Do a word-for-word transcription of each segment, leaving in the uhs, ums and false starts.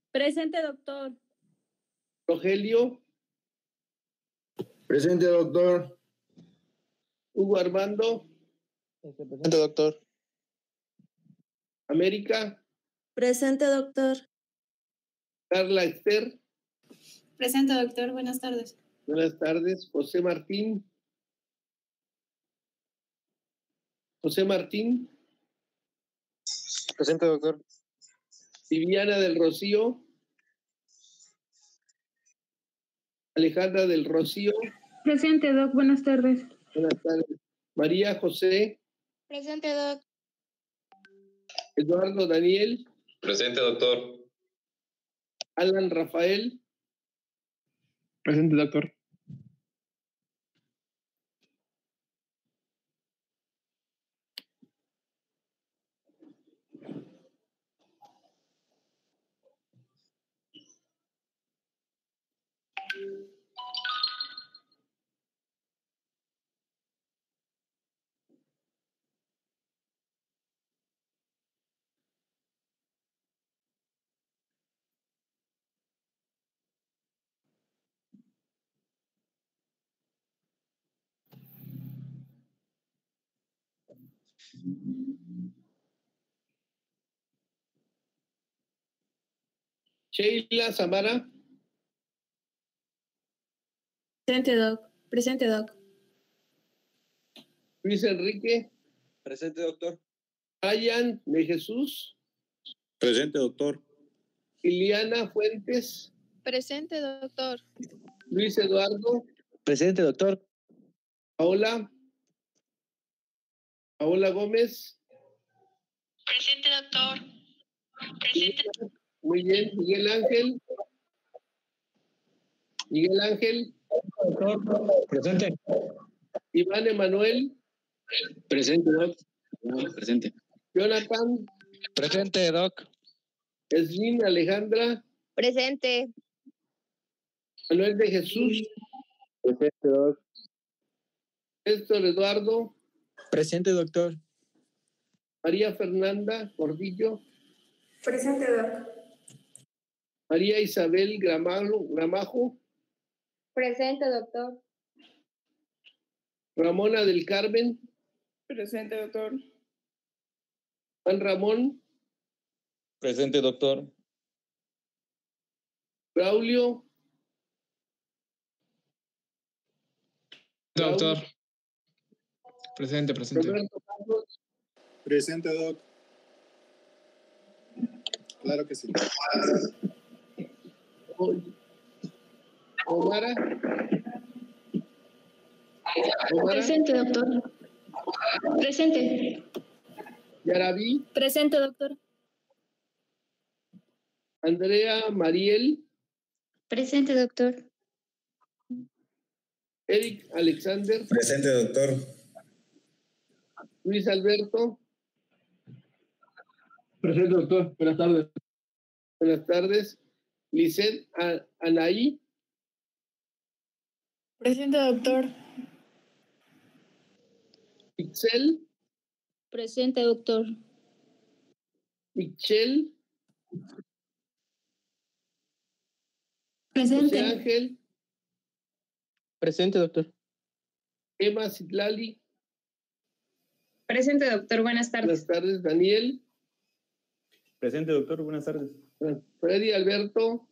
Presente, doctor. Rogelio. Presente, doctor. Hugo Armando. Presente, doctor. América. Presente, doctor. Carla Esther. Presente, doctor. Buenas tardes. Buenas tardes. José Martín. José Martín. Presente, doctor. Viviana del Rocío. Alejandra del Rocío. Presente, doc. Buenas tardes. Buenas tardes. María José. Presente, doc. Eduardo Daniel. Presente, doctor. Alan Rafael. Presente, doctor. Sheila Samara. Presente, doc. Presente, doc. Luis Enrique. Presente, doctor. Ryan de Jesús. Presente, doctor. Iliana Fuentes. Presente, doctor. Luis Eduardo. Presente, doctor. Paola. Paola Gómez. Presente, doctor. Presente. Muy bien. Miguel Ángel. Miguel Ángel. Presente. Iván Emanuel. Presente, doc. Presente. Jonathan. Presente, doc. Eslin Alejandra. Presente. Manuel de Jesús. Presente, doc. Néstor Eduardo. Presente, doctor. María Fernanda Gordillo. Presente, doc. María Isabel Gramajo, Gramajo. Presente, doctor. Ramona del Carmen. Presente, doctor. Juan Ramón. Presente, doctor. Braulio. Doctor. Presente, presente. Roberto Carlos. Presente, doc. Claro que sí. Omara. Omara. Presente, doctor. Presente. Yaraví. Presente, doctor. Andrea Mariel. Presente, doctor. Eric Alexander. Presente, doctor. Luis Alberto. Presente, doctor. Buenas tardes. Buenas tardes. Lisette Anaí. Presente, doctor. Pixel. Presente, doctor. Michelle. Presente. José Ángel. Presente, doctor. Emma Citlali. Presente, doctor. Buenas tardes. Buenas tardes. Daniel. Presente, doctor. Buenas tardes. Freddy Alberto.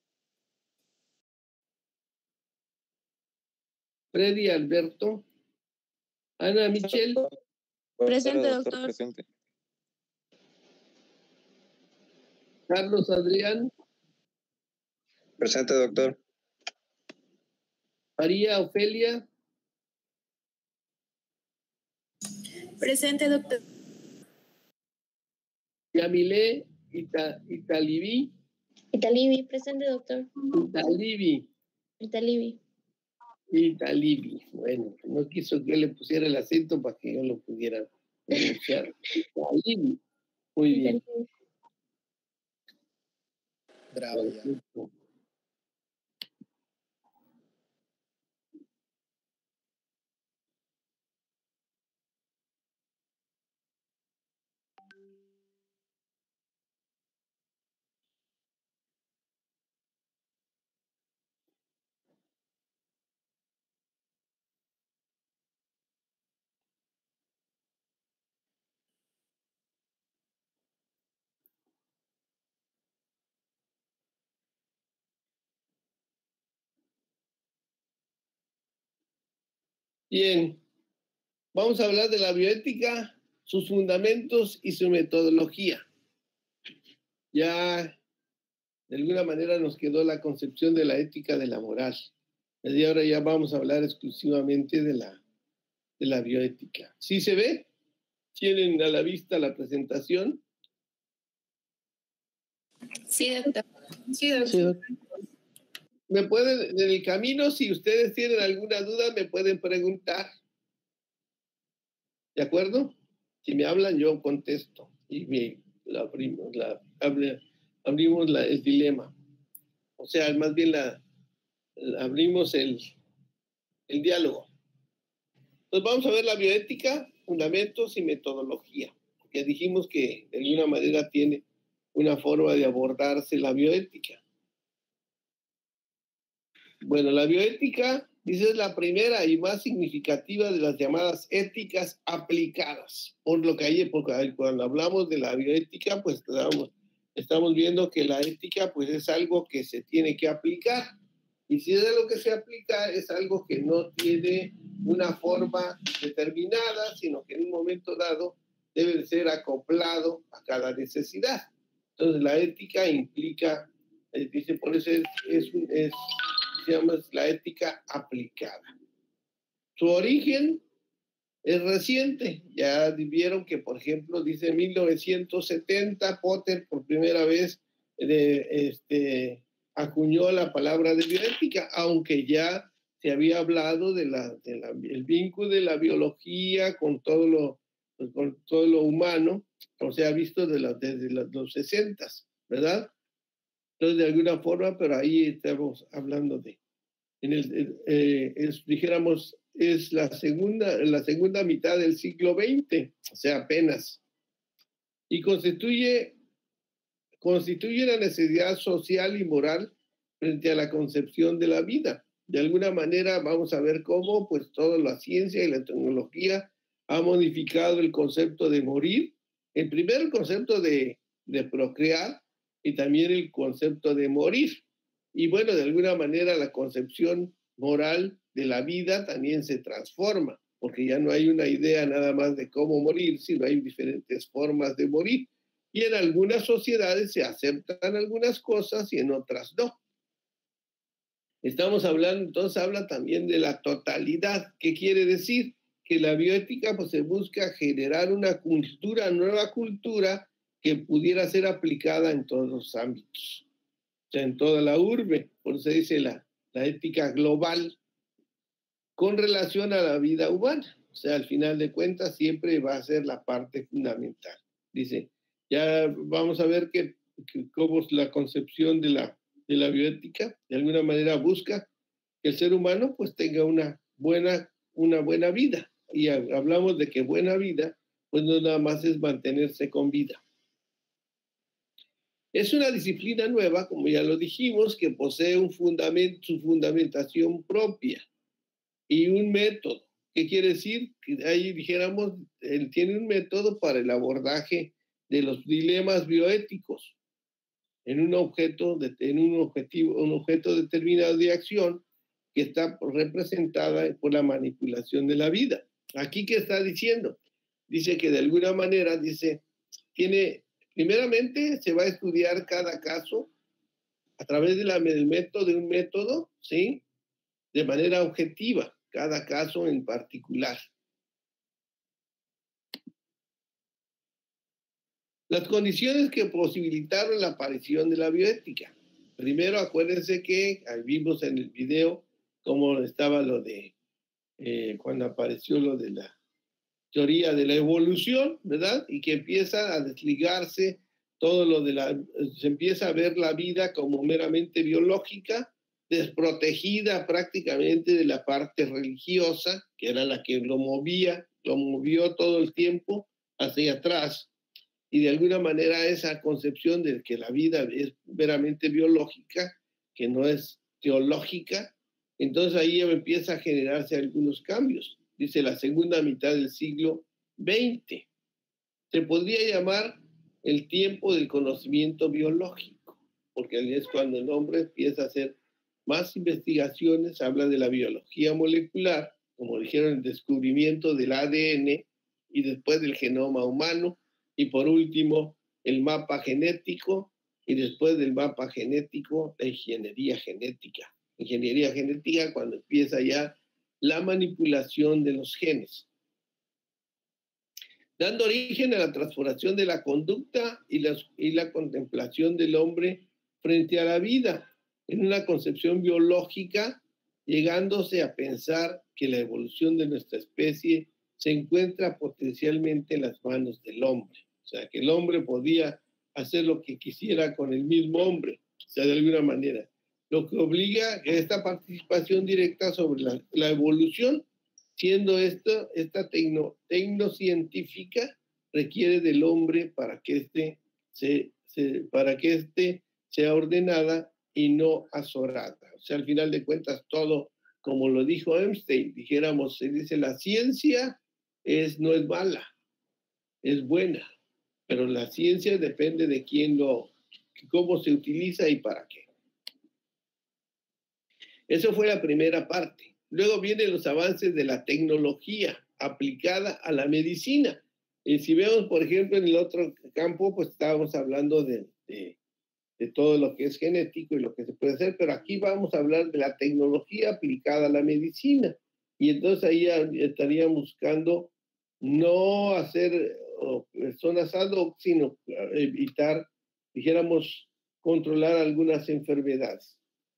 Freddy Alberto. Ana Michel. Presente, doctor. Presente. Carlos Adrián. Presente, doctor. María Ofelia. Presente, doctor. Yamile Ita, Italibi. Italibi. Presente, doctor. Italibi. Italibi. Italibi. Bueno, no quiso que yo le pusiera el acento para que yo lo pudiera pronunciar. Italibi. Muy bien. Bravo, ya. Bien, vamos a hablar de la bioética, sus fundamentos y su metodología. Ya de alguna manera nos quedó la concepción de la ética de la moral. Desde ahora ya vamos a hablar exclusivamente de la, de la bioética. ¿Sí se ve? ¿Tienen a la vista la presentación? Sí, doctor. Sí, doctor. Sí, doctor. Me pueden, en el camino, si ustedes tienen alguna duda, me pueden preguntar. ¿De acuerdo? Si me hablan, yo contesto. Y me, la abrimos, la, abre, abrimos la, el dilema. O sea, más bien la, la abrimos el, el diálogo. Entonces vamos a ver la bioética, fundamentos y metodología. Porque dijimos que de alguna manera tiene una forma de abordarse la bioética. Bueno, la bioética, dice, es la primera y más significativa de las llamadas éticas aplicadas. Por lo que hay, porque cuando hablamos de la bioética, pues estamos, estamos viendo que la ética pues es algo que se tiene que aplicar. Y si es algo que se aplica, es algo que no tiene una forma determinada, sino que en un momento dado debe ser acoplado a cada necesidad. Entonces, la ética implica, eh, dice, por eso es, es, es, se llama la ética aplicada. Su origen es reciente. Ya vieron que, por ejemplo, dice en mil novecientos setenta, Potter por primera vez eh, este, acuñó la palabra de bioética, aunque ya se había hablado del de la, el vínculo de la biología con todo lo, con todo lo humano, o sea, visto de la, desde los, los sesentas, ¿verdad? Entonces, de alguna forma, pero ahí estamos hablando de, en el, eh, es, dijéramos, es la segunda, la segunda mitad del siglo veinte, o sea, apenas, y constituye, constituye una necesidad social y moral frente a la concepción de la vida. De alguna manera vamos a ver cómo, pues, toda la ciencia y la tecnología ha modificado el concepto de morir, el primer concepto de, de procrear, y también el concepto de morir. Y bueno, de alguna manera la concepción moral de la vida también se transforma, porque ya no hay una idea nada más de cómo morir, sino hay diferentes formas de morir. Y en algunas sociedades se aceptan algunas cosas y en otras no. Estamos hablando, entonces habla también de la totalidad. ¿Qué quiere decir? Que la bioética pues se busca generar una cultura, nueva cultura, que pudiera ser aplicada en todos los ámbitos, o sea, en toda la urbe, por eso se dice la, la ética global, con relación a la vida humana, o sea, al final de cuentas siempre va a ser la parte fundamental. Dice, ya vamos a ver que, que cómo es la concepción de la, de la bioética, de alguna manera busca que el ser humano pues tenga una buena, una buena vida, y hablamos de que buena vida, pues no nada más es mantenerse con vida. Es una disciplina nueva, como ya lo dijimos, que posee un fundamento, su fundamentación propia y un método. ¿Qué quiere decir? Que ahí dijéramos, él tiene un método para el abordaje de los dilemas bioéticos en un objeto, de, en un objetivo, un objeto determinado de acción que está representada por la manipulación de la vida. Aquí, ¿qué está diciendo? Dice que de alguna manera, dice, tiene... Primeramente, se va a estudiar cada caso a través de la, del método, de un método, ¿sí? De manera objetiva, cada caso en particular. Las condiciones que posibilitaron la aparición de la bioética. Primero, acuérdense que vimos en el video cómo estaba lo de, eh, cuando apareció lo de la teoría de la evolución, ¿verdad? Y que empieza a desligarse todo lo de la, se empieza a ver la vida como meramente biológica, desprotegida prácticamente de la parte religiosa, que era la que lo movía, lo movió todo el tiempo hacia atrás. Y de alguna manera esa concepción de que la vida es meramente biológica, que no es teológica, entonces ahí empieza a generarse algunos cambios. Dice la segunda mitad del siglo veinte. Se podría llamar el tiempo del conocimiento biológico, porque es cuando el hombre empieza a hacer más investigaciones, habla de la biología molecular, como dijeron, el descubrimiento del A D N y después del genoma humano, y por último el mapa genético, y después del mapa genético la ingeniería genética. Ingeniería genética cuando empieza ya la manipulación de los genes, dando origen a la transformación de la conducta y la, y la contemplación del hombre frente a la vida, en una concepción biológica, llegándose a pensar que la evolución de nuestra especie se encuentra potencialmente en las manos del hombre. O sea, que el hombre podía hacer lo que quisiera con el mismo hombre, o sea, de alguna manera. Lo que obliga a esta participación directa sobre la, la evolución, siendo esto, esta tecno, tecnocientífica, requiere del hombre para que éste se, se, para que éste sea ordenada y no azorada. O sea, al final de cuentas, todo, como lo dijo Einstein, dijéramos, se dice, la ciencia es, no es mala, es buena, pero la ciencia depende de quién lo, cómo se utiliza y para qué. Eso fue la primera parte. Luego vienen los avances de la tecnología aplicada a la medicina. Y si vemos, por ejemplo, en el otro campo, pues estábamos hablando de, de, de todo lo que es genético y lo que se puede hacer, pero aquí vamos a hablar de la tecnología aplicada a la medicina. Y entonces ahí estaríamos buscando no hacer oh, personas ad hoc, sino evitar, dijéramos, controlar algunas enfermedades.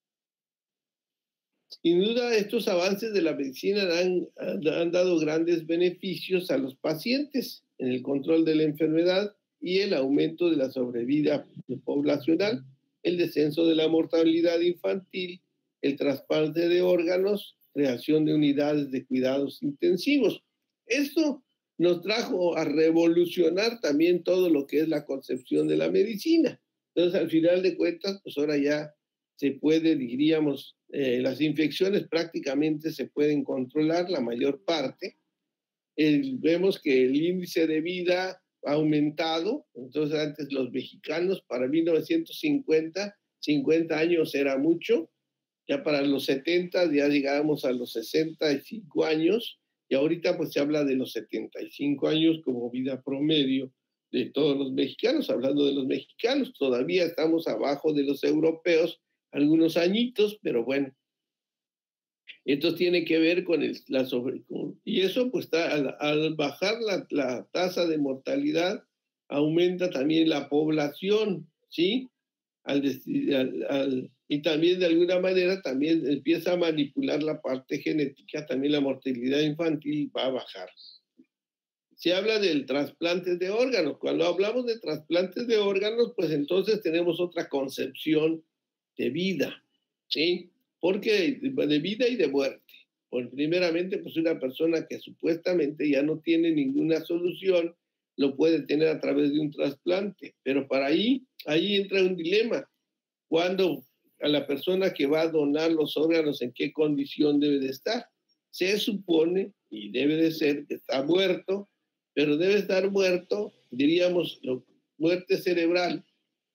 Sin duda, estos avances de la medicina han, han dado grandes beneficios a los pacientes en el control de la enfermedad y el aumento de la sobrevida poblacional, el descenso de la mortalidad infantil, el trasplante de órganos, creación de unidades de cuidados intensivos. Esto nos trajo a revolucionar también todo lo que es la concepción de la medicina. Entonces, al final de cuentas, pues ahora ya se puede, diríamos, eh, las infecciones prácticamente se pueden controlar, la mayor parte. Eh, vemos que el índice de vida ha aumentado. Entonces, antes los mexicanos, para mil novecientos cincuenta, cincuenta años era mucho. Ya para los setenta ya llegábamos a los sesenta y cinco años. Y ahorita pues se habla de los setenta y cinco años como vida promedio de todos los mexicanos. Hablando de los mexicanos, todavía estamos abajo de los europeos, algunos añitos, pero bueno. Esto tiene que ver con el, la sobre... Con, y eso pues está, al, al bajar la, la tasa de mortalidad, aumenta también la población, ¿sí? Al, al, al, y también de alguna manera también empieza a manipular la parte genética, también la mortalidad infantil va a bajar. Se habla del trasplante de órganos. Cuando hablamos de trasplantes de órganos, pues entonces tenemos otra concepción de vida, ¿sí? Porque de vida y de muerte. Pues primeramente, pues una persona que supuestamente ya no tiene ninguna solución, lo puede tener a través de un trasplante. Pero para ahí, ahí entra un dilema. Cuando a la persona que va a donar los órganos, ¿en qué condición debe de estar? Se supone, y debe de ser, que está muerto, pero debe estar muerto, diríamos, muerte cerebral,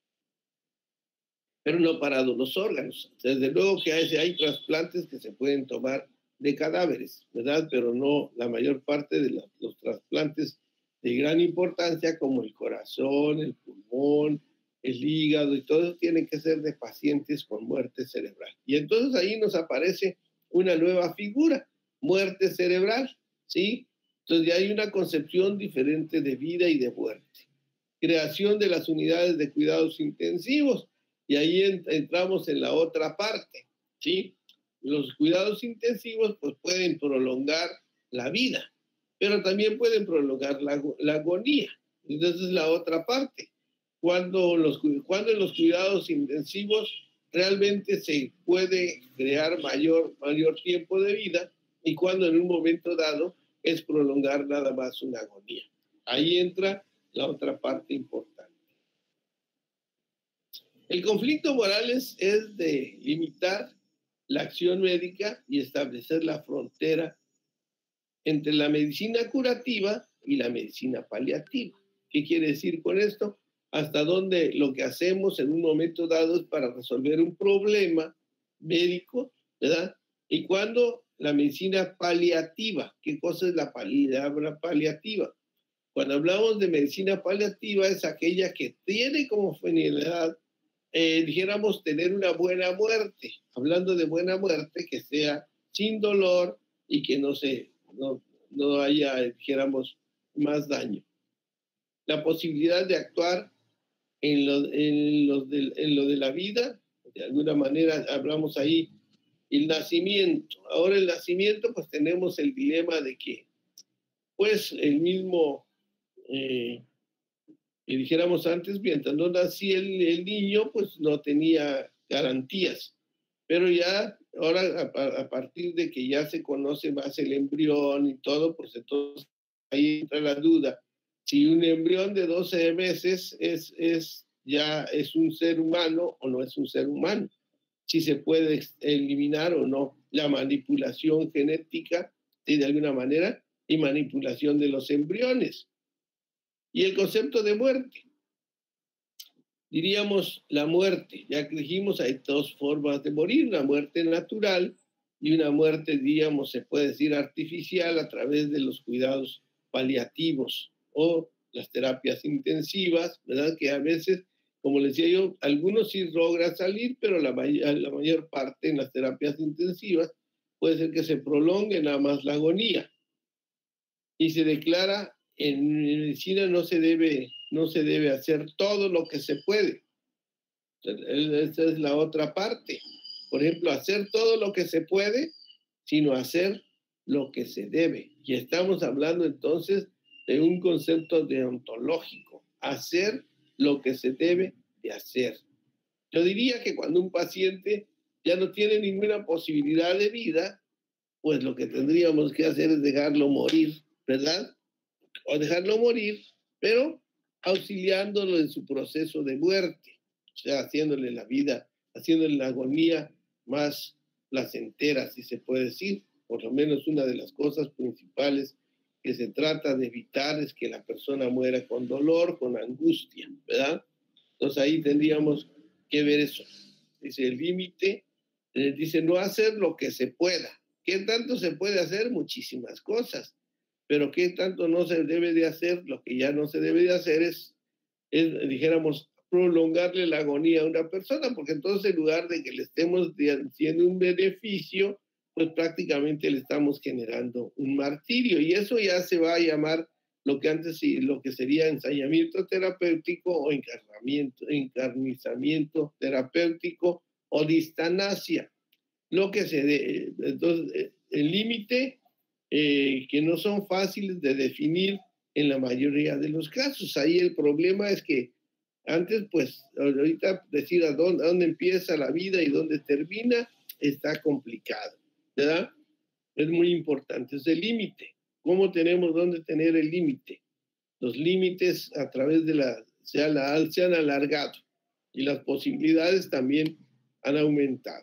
pero no parado los órganos. Desde luego que hay, hay trasplantes que se pueden tomar de cadáveres, ¿verdad? Pero no la mayor parte de la, los trasplantes de gran importancia, como el corazón, el pulmón, el hígado y todo, tienen que ser de pacientes con muerte cerebral. Y entonces ahí nos aparece una nueva figura, muerte cerebral, ¿sí? Entonces ya hay una concepción diferente de vida y de muerte. Creación de las unidades de cuidados intensivos, y ahí ent entramos en la otra parte, ¿sí? Los cuidados intensivos pues pueden prolongar la vida, pero también pueden prolongar la, la agonía. Entonces es la otra parte. Cuando, los, cuando en los cuidados intensivos realmente se puede crear mayor, mayor tiempo de vida y cuando en un momento dado es prolongar nada más una agonía. Ahí entra la otra parte importante. El conflicto moral es, es de limitar la acción médica y establecer la frontera entre la medicina curativa y la medicina paliativa. ¿Qué quiere decir con esto? Hasta dónde lo que hacemos en un momento dado es para resolver un problema médico, ¿verdad? Y cuando la medicina paliativa. ¿Qué cosa es la palabra paliativa? Cuando hablamos de medicina paliativa es aquella que tiene como finalidad, eh, dijéramos, tener una buena muerte. Hablando de buena muerte, que sea sin dolor y que no, se, no, no haya, dijéramos, más daño. La posibilidad de actuar en lo, en, lo de, en lo de la vida, de alguna manera hablamos ahí, el nacimiento. Ahora el nacimiento, pues tenemos el dilema de que, pues el mismo, eh, y dijéramos antes, mientras no nacía el, el niño, pues no tenía garantías. Pero ya, ahora a, a partir de que ya se conoce más el embrión y todo, pues entonces ahí entra la duda. Si un embrión de doce meses es, es, ya es un ser humano o no es un ser humano. Si se puede eliminar o no la manipulación genética, ¿sí? De alguna manera, y manipulación de los embriones. Y el concepto de muerte. Diríamos la muerte, ya que dijimos, hay dos formas de morir, una muerte natural y una muerte, diríamos, se puede decir artificial a través de los cuidados paliativos o las terapias intensivas, ¿verdad? Que a veces, como les decía yo, algunos sí logran salir, pero la, may la mayor parte en las terapias intensivas puede ser que se prolongue nada más la agonía. Y se declara, en medicina no se debe, no se debe hacer todo lo que se puede. Esa es la otra parte. Por ejemplo, hacer todo lo que se puede, sino hacer lo que se debe. Y estamos hablando entonces de un concepto deontológico, hacer lo que se debe de hacer. Yo diría que cuando un paciente ya no tiene ninguna posibilidad de vida, pues lo que tendríamos que hacer es dejarlo morir, ¿verdad? O dejarlo morir, pero auxiliándolo en su proceso de muerte, o sea, haciéndole la vida, haciéndole la agonía más placentera, si se puede decir. Por lo menos una de las cosas principales que se trata de evitar es que la persona muera con dolor, con angustia, ¿verdad? Entonces ahí tendríamos que ver eso. Dice el límite, eh, dice no hacer lo que se pueda. ¿Qué tanto se puede hacer? Muchísimas cosas. Pero ¿qué tanto no se debe de hacer? Lo que ya no se debe de hacer es, es dijéramos, prolongarle la agonía a una persona, porque entonces en lugar de que le estemos haciendo un beneficio, pues prácticamente le estamos generando un martirio. Y eso ya se va a llamar lo que antes lo que sería ensañamiento terapéutico o encarnamiento, encarnizamiento terapéutico o distanasia. Lo que se de, entonces, el límite eh, que no son fáciles de definir en la mayoría de los casos. Ahí el problema es que antes, pues, ahorita decir a dónde, a dónde empieza la vida y dónde termina está complicado, ¿verdad? Es muy importante, es el límite. ¿Cómo tenemos dónde tener el límite? Los límites a través de la se, han, se han alargado y las posibilidades también han aumentado.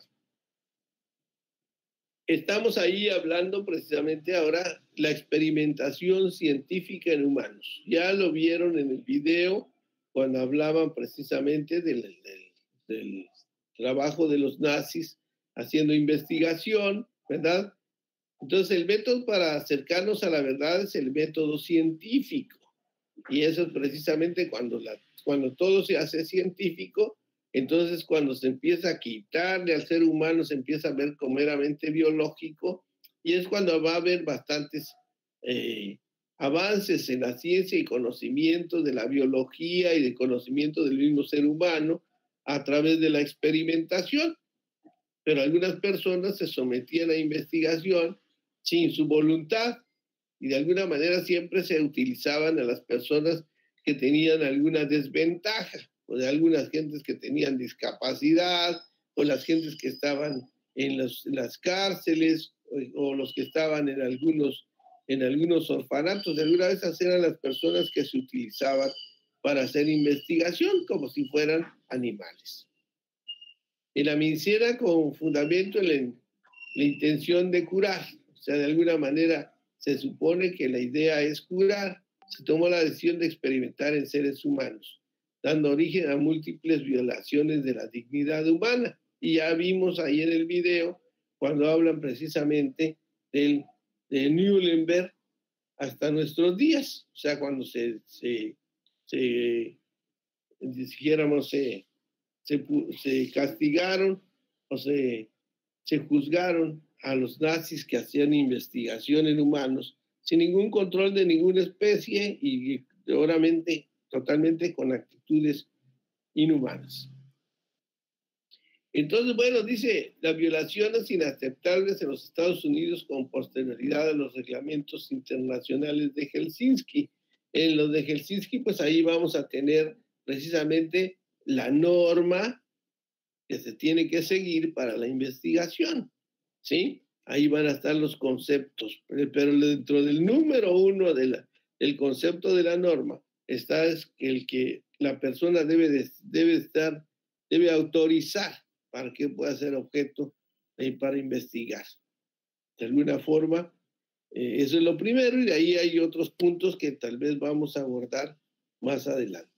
Estamos ahí hablando precisamente ahora la experimentación científica en humanos. Ya lo vieron en el video cuando hablaban precisamente del, del, del trabajo de los nazis haciendo investigación, ¿verdad? Entonces el método para acercarnos a la verdad es el método científico. Y eso es precisamente cuando, la, cuando todo se hace científico, entonces cuando se empieza a quitarle al ser humano, se empieza a ver como meramente biológico, y es cuando va a haber bastantes eh, avances en la ciencia y conocimiento de la biología y de conocimiento del mismo ser humano a través de la experimentación. Pero algunas personas se sometían a investigación sin su voluntad y de alguna manera siempre se utilizaban a las personas que tenían alguna desventaja, o de algunas gentes que tenían discapacidad, o las gentes que estaban en, los, en las cárceles, o, o los que estaban en algunos, en algunos orfanatos. De alguna vez eran las personas que se utilizaban para hacer investigación como si fueran animales. En la medicina con fundamento en la, la intención de curar, o sea, de alguna manera se supone que la idea es curar. Se tomó la decisión de experimentar en seres humanos, dando origen a múltiples violaciones de la dignidad humana. Y ya vimos ahí en el video, cuando hablan precisamente del, de Nuremberg hasta nuestros días, o sea, cuando se, se, se dijéramos, se, se, se castigaron o se, se juzgaron a los nazis que hacían investigación en humanos sin ningún control de ninguna especie y seguramente totalmente con actitudes inhumanas. Entonces, bueno, dice, las violaciones inaceptables en los Estados Unidos con posterioridad a los reglamentos internacionales de Helsinki. En los de Helsinki, pues ahí vamos a tener precisamente la norma que se tiene que seguir para la investigación, ¿sí? Ahí van a estar los conceptos, pero dentro del número uno de la, del concepto de la norma está es que el que la persona debe, de, debe estar, debe autorizar para que pueda ser objeto eh, para investigar. De alguna forma, eh, eso es lo primero, y de ahí hay otros puntos que tal vez vamos a abordar más adelante.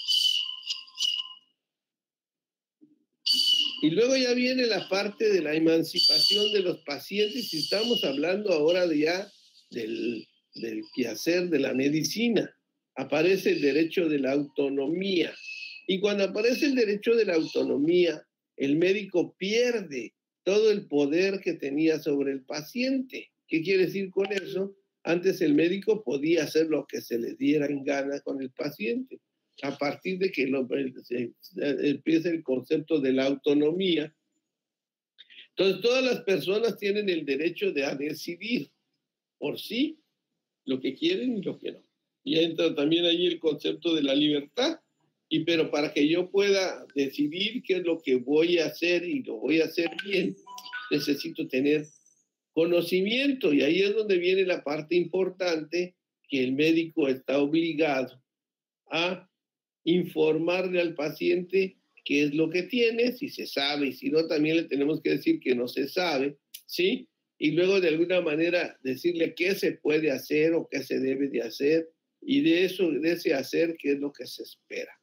Y luego ya viene la parte de la emancipación de los pacientes, y estamos hablando ahora de ya del, del quehacer de la medicina. Aparece el derecho de la autonomía. Y cuando aparece el derecho de la autonomía, el médico pierde todo el poder que tenía sobre el paciente. ¿Qué quiere decir con eso? Antes el médico podía hacer lo que se le diera en gana con el paciente. A partir de que lo, se, se, empieza el concepto de la autonomía, entonces todas las personas tienen el derecho de a decidir por sí lo que quieren y lo que no. Y entra también ahí el concepto de la libertad. Y pero para que yo pueda decidir qué es lo que voy a hacer y lo voy a hacer bien, necesito tener conocimiento. Y ahí es donde viene la parte importante, que el médico está obligado a informarle al paciente qué es lo que tiene, si se sabe, y si no, también le tenemos que decir que no se sabe, ¿sí? Y luego de alguna manera decirle qué se puede hacer o qué se debe de hacer, y de eso, de ese hacer, qué es lo que se espera.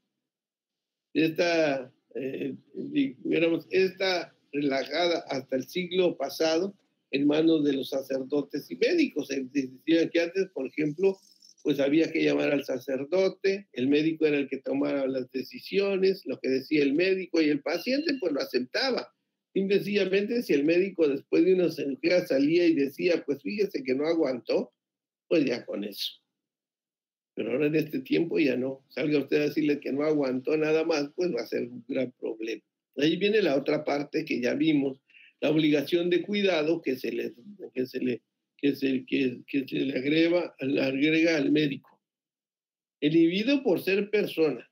Esta, eh, digamos, esta relajada hasta el siglo pasado en manos de los sacerdotes y médicos. Decían que antes, por ejemplo, pues había que llamar al sacerdote, el médico era el que tomaba las decisiones, lo que decía el médico, y el paciente pues lo aceptaba. Sencillamente, si el médico después de una cirugía salía y decía, pues fíjese que no aguantó, pues ya con eso. Pero ahora en este tiempo ya no. Salga usted a decirle que no aguantó nada más, pues va a ser un gran problema. Ahí viene la otra parte que ya vimos, la obligación de cuidado que se le, que se le, que se, que, que se le agrega, le agrega al médico. El individuo, por ser persona,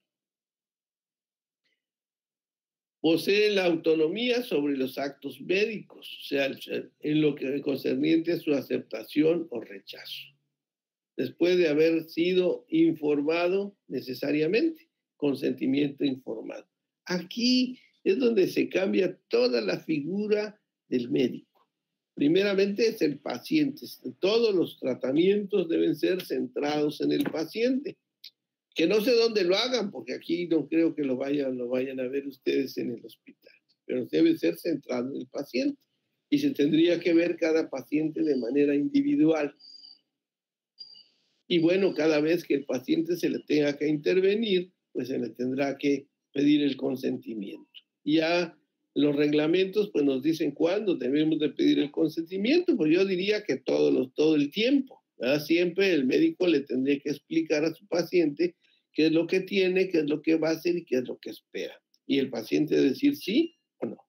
posee la autonomía sobre los actos médicos, o sea, en lo que concerniente a su aceptación o rechazo, después de haber sido informado necesariamente, consentimiento informado. Aquí es donde se cambia toda la figura del médico. Primeramente es el paciente. Todos los tratamientos deben ser centrados en el paciente. Que no sé dónde lo hagan, porque aquí no creo que lo vayan, lo vayan a ver ustedes en el hospital, pero debe ser centrado en el paciente. Y se tendría que ver cada paciente de manera individual. Y bueno, cada vez que el paciente se le tenga que intervenir, pues se le tendrá que pedir el consentimiento. Ya los reglamentos pues nos dicen cuándo debemos de pedir el consentimiento, pues yo diría que todo, los, todo el tiempo, ¿verdad? Siempre el médico le tendría que explicar a su paciente qué es lo que tiene, qué es lo que va a hacer y qué es lo que espera. Y el paciente decir sí o no.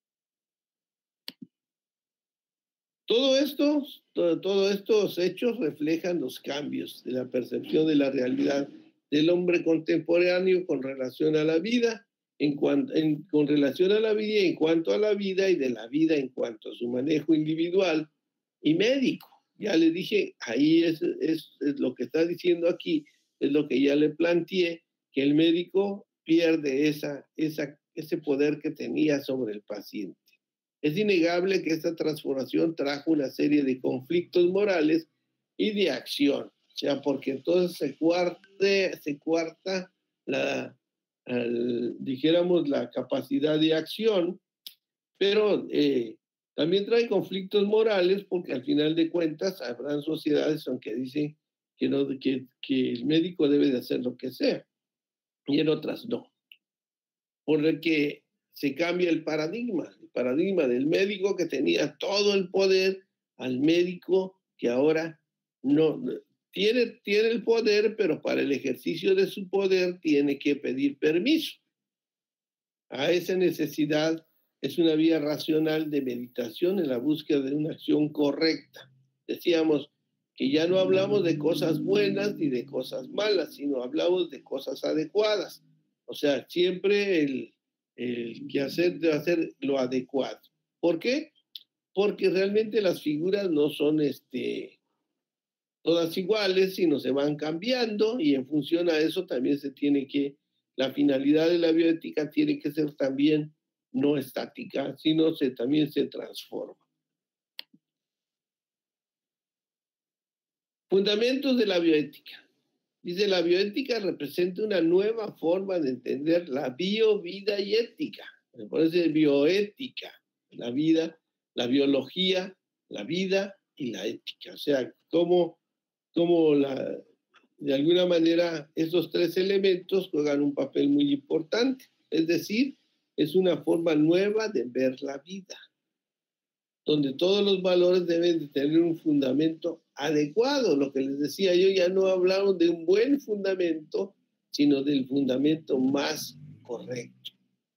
Todo esto, todo, todo estos hechos reflejan los cambios de la percepción de la realidad del hombre contemporáneo con relación a la vida, en cuanto, en, con relación a la vida en cuanto a la vida y de la vida en cuanto a su manejo individual y médico. Ya le dije, ahí es, es, es lo que está diciendo aquí, es lo que ya le planteé, que el médico pierde esa, esa, ese poder que tenía sobre el paciente. Es innegable que esta transformación trajo una serie de conflictos morales y de acción, o sea, porque entonces se cuarta, se cuarta la, el, dijéramos, la capacidad de acción, pero eh, También trae conflictos morales porque al final de cuentas habrán sociedades aunque dicen que, no, que, que el médico debe de hacer lo que sea y en otras no. Por lo que se cambia el paradigma, el paradigma del médico que tenía todo el poder al médico que ahora no tiene, tiene el poder, pero para el ejercicio de su poder tiene que pedir permiso. A esa necesidad es una vía racional de meditación en la búsqueda de una acción correcta. Decíamos que ya no hablamos de cosas buenas ni de cosas malas, sino hablamos de cosas adecuadas. O sea, siempre el, el que hacer debe hacer lo adecuado. ¿Por qué? Porque realmente las figuras no son este, todas iguales, sino se van cambiando y en función a eso también se tiene que, la finalidad de la bioética tiene que ser también no estática, sino se, también se transforma. Fundamentos de la bioética. Dice, la bioética representa una nueva forma de entender la bio, vida y ética. Por eso es bioética, la vida, la biología, la vida y la ética. O sea, cómo, cómo la, de alguna manera esos tres elementos juegan un papel muy importante. Es decir, es una forma nueva de ver la vida, donde todos los valores deben de tener un fundamento adecuado. Lo que les decía yo, ya no hablamos de un buen fundamento, sino del fundamento más correcto.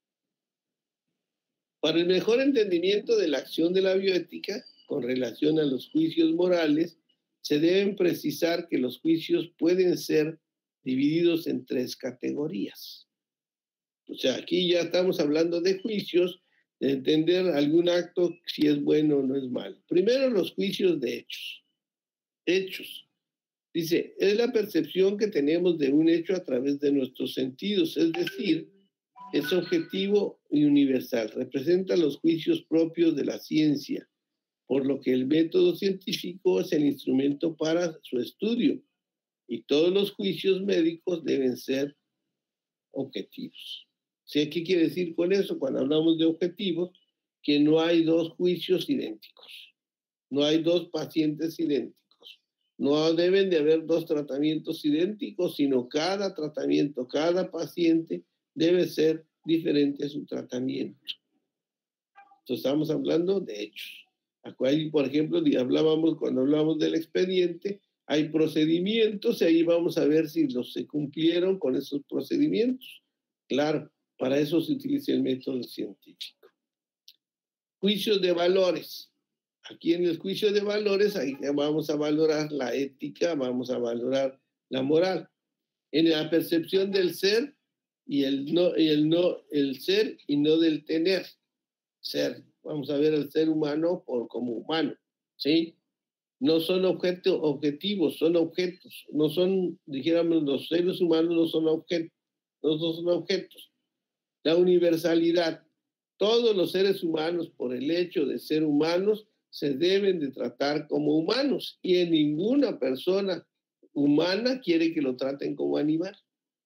Para el mejor entendimiento de la acción de la bioética con relación a los juicios morales, se deben precisar que los juicios pueden ser divididos en tres categorías. O sea, aquí ya estamos hablando de juicios, de entender algún acto si es bueno o no es malo. Primero, los juicios de hechos. Hechos. Dice, es la percepción que tenemos de un hecho a través de nuestros sentidos, es decir, es objetivo y universal. Representa los juicios propios de la ciencia, por lo que el método científico es el instrumento para su estudio y todos los juicios médicos deben ser objetivos. ¿Sí? ¿Qué quiere decir con eso? Cuando hablamos de objetivos, que no hay dos juicios idénticos, no hay dos pacientes idénticos, no deben de haber dos tratamientos idénticos, sino cada tratamiento, cada paciente debe ser diferente a su tratamiento. Entonces estamos hablando de hechos. Aquí, por ejemplo, hablábamos, cuando hablamos del expediente, hay procedimientos y ahí vamos a ver si los se cumplieron con esos procedimientos. Claro, para eso se utiliza el método científico. Juicios de valores. Aquí en el juicio de valores, ahí vamos a valorar la ética, vamos a valorar la moral. En la percepción del ser y el no, y el no, el ser y no del tener. Ser. Vamos a ver al ser humano por, como humano, ¿sí? No son objetos objetivos, son objetos. No son, dijéramos, los seres humanos no son objetos, no son objetos. La universalidad. Todos los seres humanos, por el hecho de ser humanos, se deben de tratar como humanos y en ninguna persona humana quiere que lo traten como animal.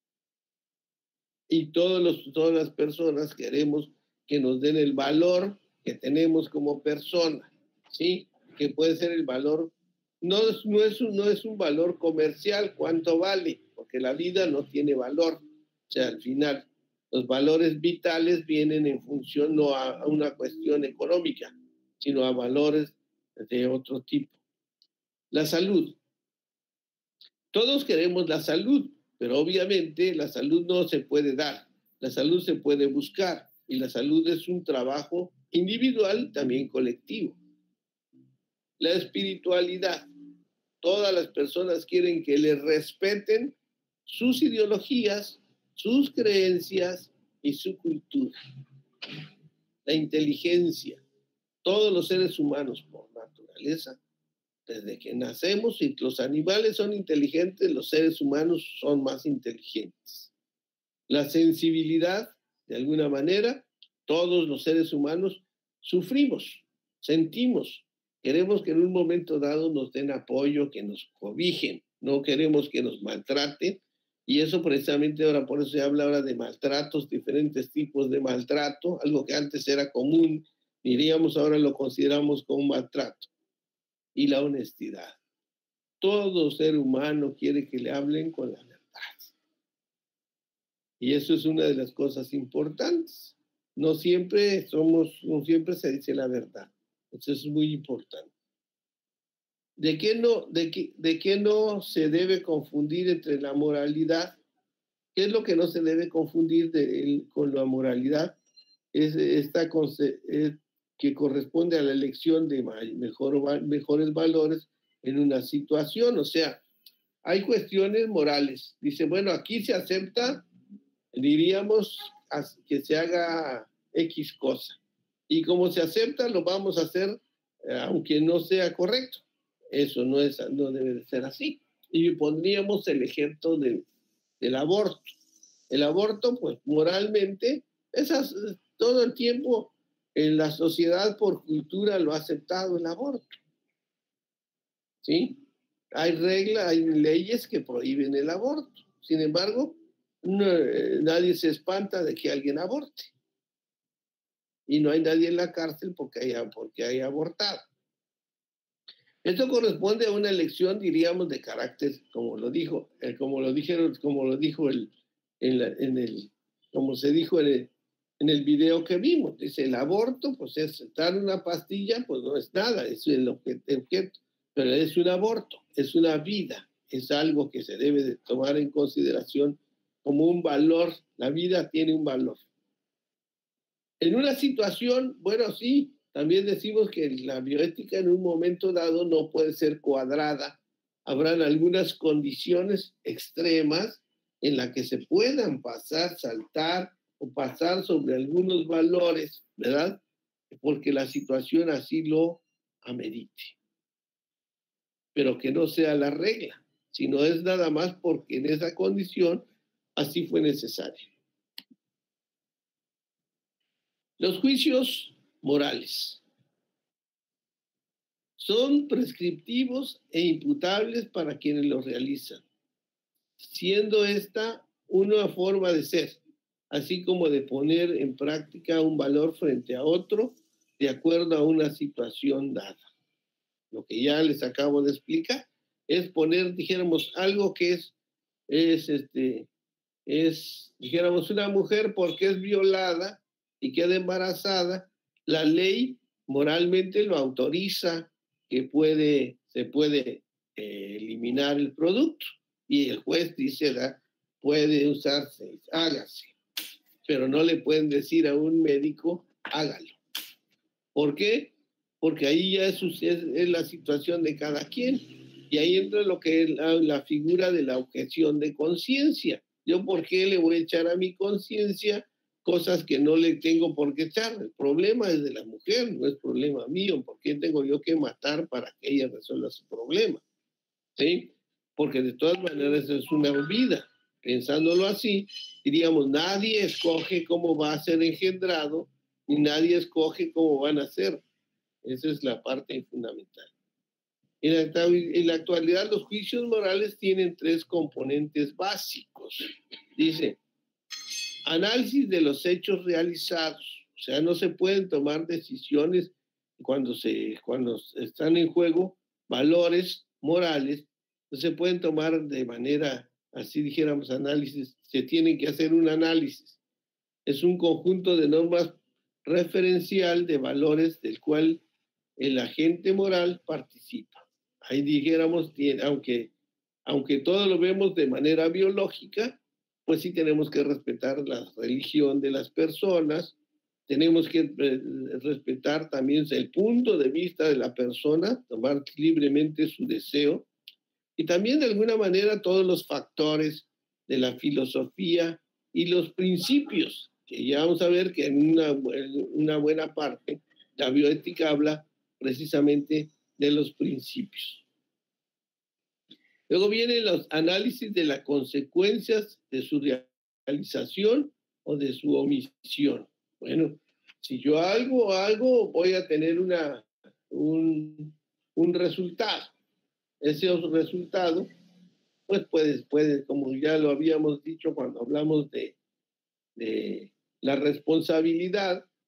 Y todos los, todas las personas queremos que nos den el valor que tenemos como persona, ¿sí? Que puede ser el valor, no es, no es, un, no es un valor comercial, ¿cuánto vale? Porque la vida no tiene valor. O sea, al final, los valores vitales vienen en función no a, a una cuestión económica, sino a valores de otro tipo. La salud. Todos queremos la salud, pero obviamente la salud no se puede dar. La salud se puede buscar y la salud es un trabajo individual, también colectivo. La espiritualidad. Todas las personas quieren que les respeten sus ideologías, sus creencias y su cultura. La inteligencia. Todos los seres humanos por naturaleza, desde que nacemos, y los animales son inteligentes, los seres humanos son más inteligentes. La sensibilidad, de alguna manera, todos los seres humanos sufrimos, sentimos, queremos que en un momento dado nos den apoyo, que nos cobijen, no queremos que nos maltraten, y eso precisamente ahora, por eso se habla ahora de maltratos, diferentes tipos de maltrato, algo que antes era común diríamos ahora lo consideramos como un maltrato, y la honestidad. Todo ser humano quiere que le hablen con la verdad. Y eso es una de las cosas importantes. No siempre somos, no siempre se dice la verdad. Eso es muy importante. ¿De qué no, de qué, de qué no se debe confundir entre la moralidad? ¿Qué es lo que no se debe confundir de, con la moralidad? Es esta es, que corresponde a la elección de mejor, mejores valores en una situación. O sea, hay cuestiones morales. Dice, bueno, aquí se acepta, diríamos, que se haga X cosa. Y como se acepta, lo vamos a hacer, aunque no sea correcto. Eso no, es, no debe de ser así. Y pondríamos el ejemplo de, del aborto. El aborto, pues, moralmente, esas, todo el tiempo en la sociedad por cultura lo ha aceptado el aborto. ¿Sí? Hay reglas, hay leyes que prohíben el aborto. Sin embargo, no, eh, nadie se espanta de que alguien aborte. Y no hay nadie en la cárcel porque haya, porque haya abortado. Esto corresponde a una elección, diríamos, de carácter, como lo dijo, eh, como lo dijeron, como lo dijo el, en, la, en el, como se dijo en el, en el video que vimos. Dice, el aborto, pues es dar una pastilla, pues no es nada, es el objeto, pero es un aborto, es una vida, es algo que se debe de tomar en consideración como un valor. La vida tiene un valor. En una situación, bueno, sí, también decimos que la bioética en un momento dado no puede ser cuadrada. Habrán algunas condiciones extremas en las que se puedan pasar, saltar o pasar sobre algunos valores, ¿verdad? Porque la situación así lo amerite. Pero que no sea la regla, sino es nada más porque en esa condición así fue necesario. Los juicios morales son prescriptivos e imputables para quienes los realizan, siendo esta una forma de ser, así como de poner en práctica un valor frente a otro de acuerdo a una situación dada. Lo que ya les acabo de explicar es poner, dijéramos, algo que es, es, este, es, dijéramos, una mujer porque es violada y queda embarazada, la ley moralmente lo autoriza, que puede, se puede eh, eliminar el producto, y el juez dice, da, puede usarse, hágase, pero no le pueden decir a un médico, hágalo. ¿Por qué? Porque ahí ya es, es, es la situación de cada quien, y ahí entra lo que es la, la figura de la objeción de conciencia. Yo, ¿por qué le voy a echar a mi conciencia cosas que no le tengo por qué echar? El problema es de la mujer, no es problema mío. ¿Por qué tengo yo que matar para que ella resuelva su problema? ¿Sí? Porque de todas maneras es una vida. Pensándolo así, diríamos, nadie escoge cómo va a ser engendrado, ni nadie escoge cómo van a ser. Esa es la parte fundamental. En la, en la actualidad, los juicios morales tienen tres componentes básicos. Dice, análisis de los hechos realizados. O sea, no se pueden tomar decisiones cuando, se, cuando están en juego valores morales. No se pueden tomar de manera, así dijéramos, análisis. Se tiene que hacer un análisis. Es un conjunto de normas referencial de valores del cual el agente moral participa. Ahí dijéramos, aunque, aunque todo lo vemos de manera biológica, pues sí tenemos que respetar la religión de las personas, tenemos que eh, respetar también el punto de vista de la persona, tomar libremente su deseo, y también de alguna manera todos los factores de la filosofía y los principios, que ya vamos a ver que en una, en una buena parte la bioética habla precisamente de los principios. Luego vienen los análisis de las consecuencias de su realización o de su omisión. Bueno, si yo hago algo, voy a tener una, un, un resultado. Ese resultado, pues puede, puede, como ya lo habíamos dicho cuando hablamos de, de la responsabilidad,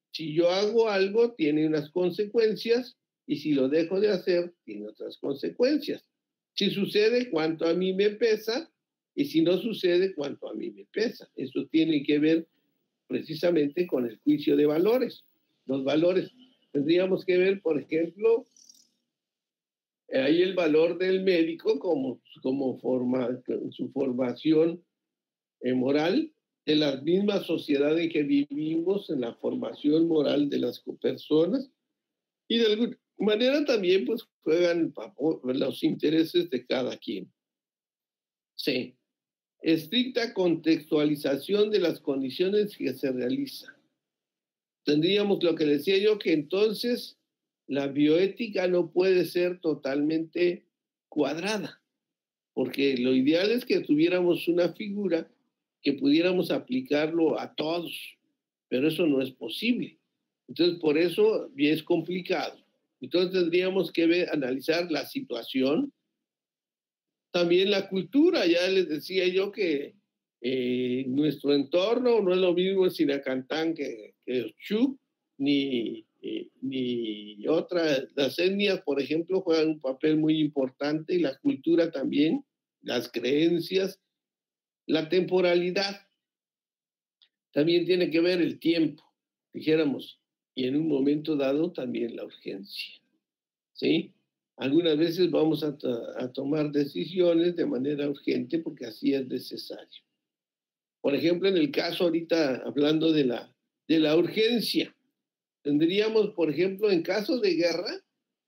Si yo hago algo, tiene unas consecuencias, y si lo dejo de hacer, tiene otras consecuencias. Si sucede, cuánto a mí me pesa, y si no sucede, cuánto a mí me pesa. Eso tiene que ver precisamente con el juicio de valores. Los valores, tendríamos que ver, por ejemplo, hay el valor del médico como, como forma, su formación eh, moral, de la misma sociedad en que vivimos, en la formación moral de las personas, y de alguna manera también pues juegan los intereses de cada quien. C. Estricta contextualización de las condiciones que se realizan. Tendríamos lo que decía yo, que entonces la bioética no puede ser totalmente cuadrada, porque lo ideal es que tuviéramos una figura que pudiéramos aplicarlo a todos, pero eso no es posible. Entonces, por eso es complicado. Entonces, tendríamos que ver, analizar la situación, también la cultura. Ya les decía yo que eh, nuestro entorno no es lo mismo en Sinacantán que, que Oshuk, ni, eh, ni otras. Las etnias, por ejemplo, juegan un papel muy importante, y la cultura también, las creencias, la temporalidad. También tiene que ver el tiempo, dijéramos, y en un momento dado también la urgencia, ¿sí? Algunas veces vamos a, a tomar decisiones de manera urgente porque así es necesario. Por ejemplo, en el caso ahorita, hablando de la, de la urgencia, tendríamos, por ejemplo, en caso de guerra,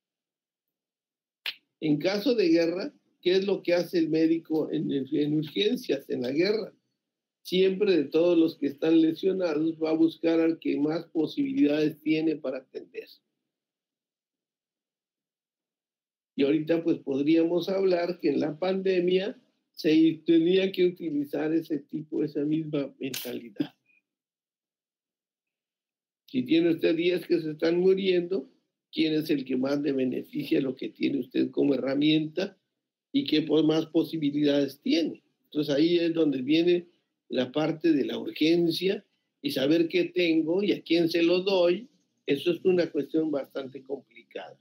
en caso de guerra, ¿qué es lo que hace el médico en, en urgencias, en la guerra? Siempre, de todos los que están lesionados, va a buscar al que más posibilidades tiene para atender. Y ahorita pues podríamos hablar que en la pandemia se tenía que utilizar ese tipo, esa misma mentalidad. Si tiene usted diez que se están muriendo, ¿quién es el que más le beneficia lo que tiene usted como herramienta y qué más posibilidades tiene? Entonces ahí es donde viene la parte de la urgencia y saber qué tengo y a quién se lo doy. Eso es una cuestión bastante complicada.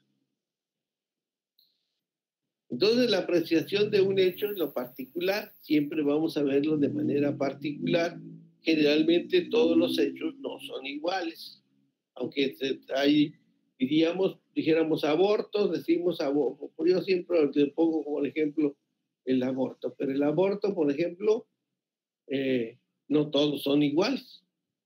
Entonces, la apreciación de un hecho en lo particular, siempre vamos a verlo de manera particular. Generalmente todos los hechos no son iguales. Aunque hay, diríamos, dijéramos abortos, decimos aborto. Yo siempre te pongo como ejemplo el aborto. Pero el aborto, por ejemplo, eh, no todos son iguales.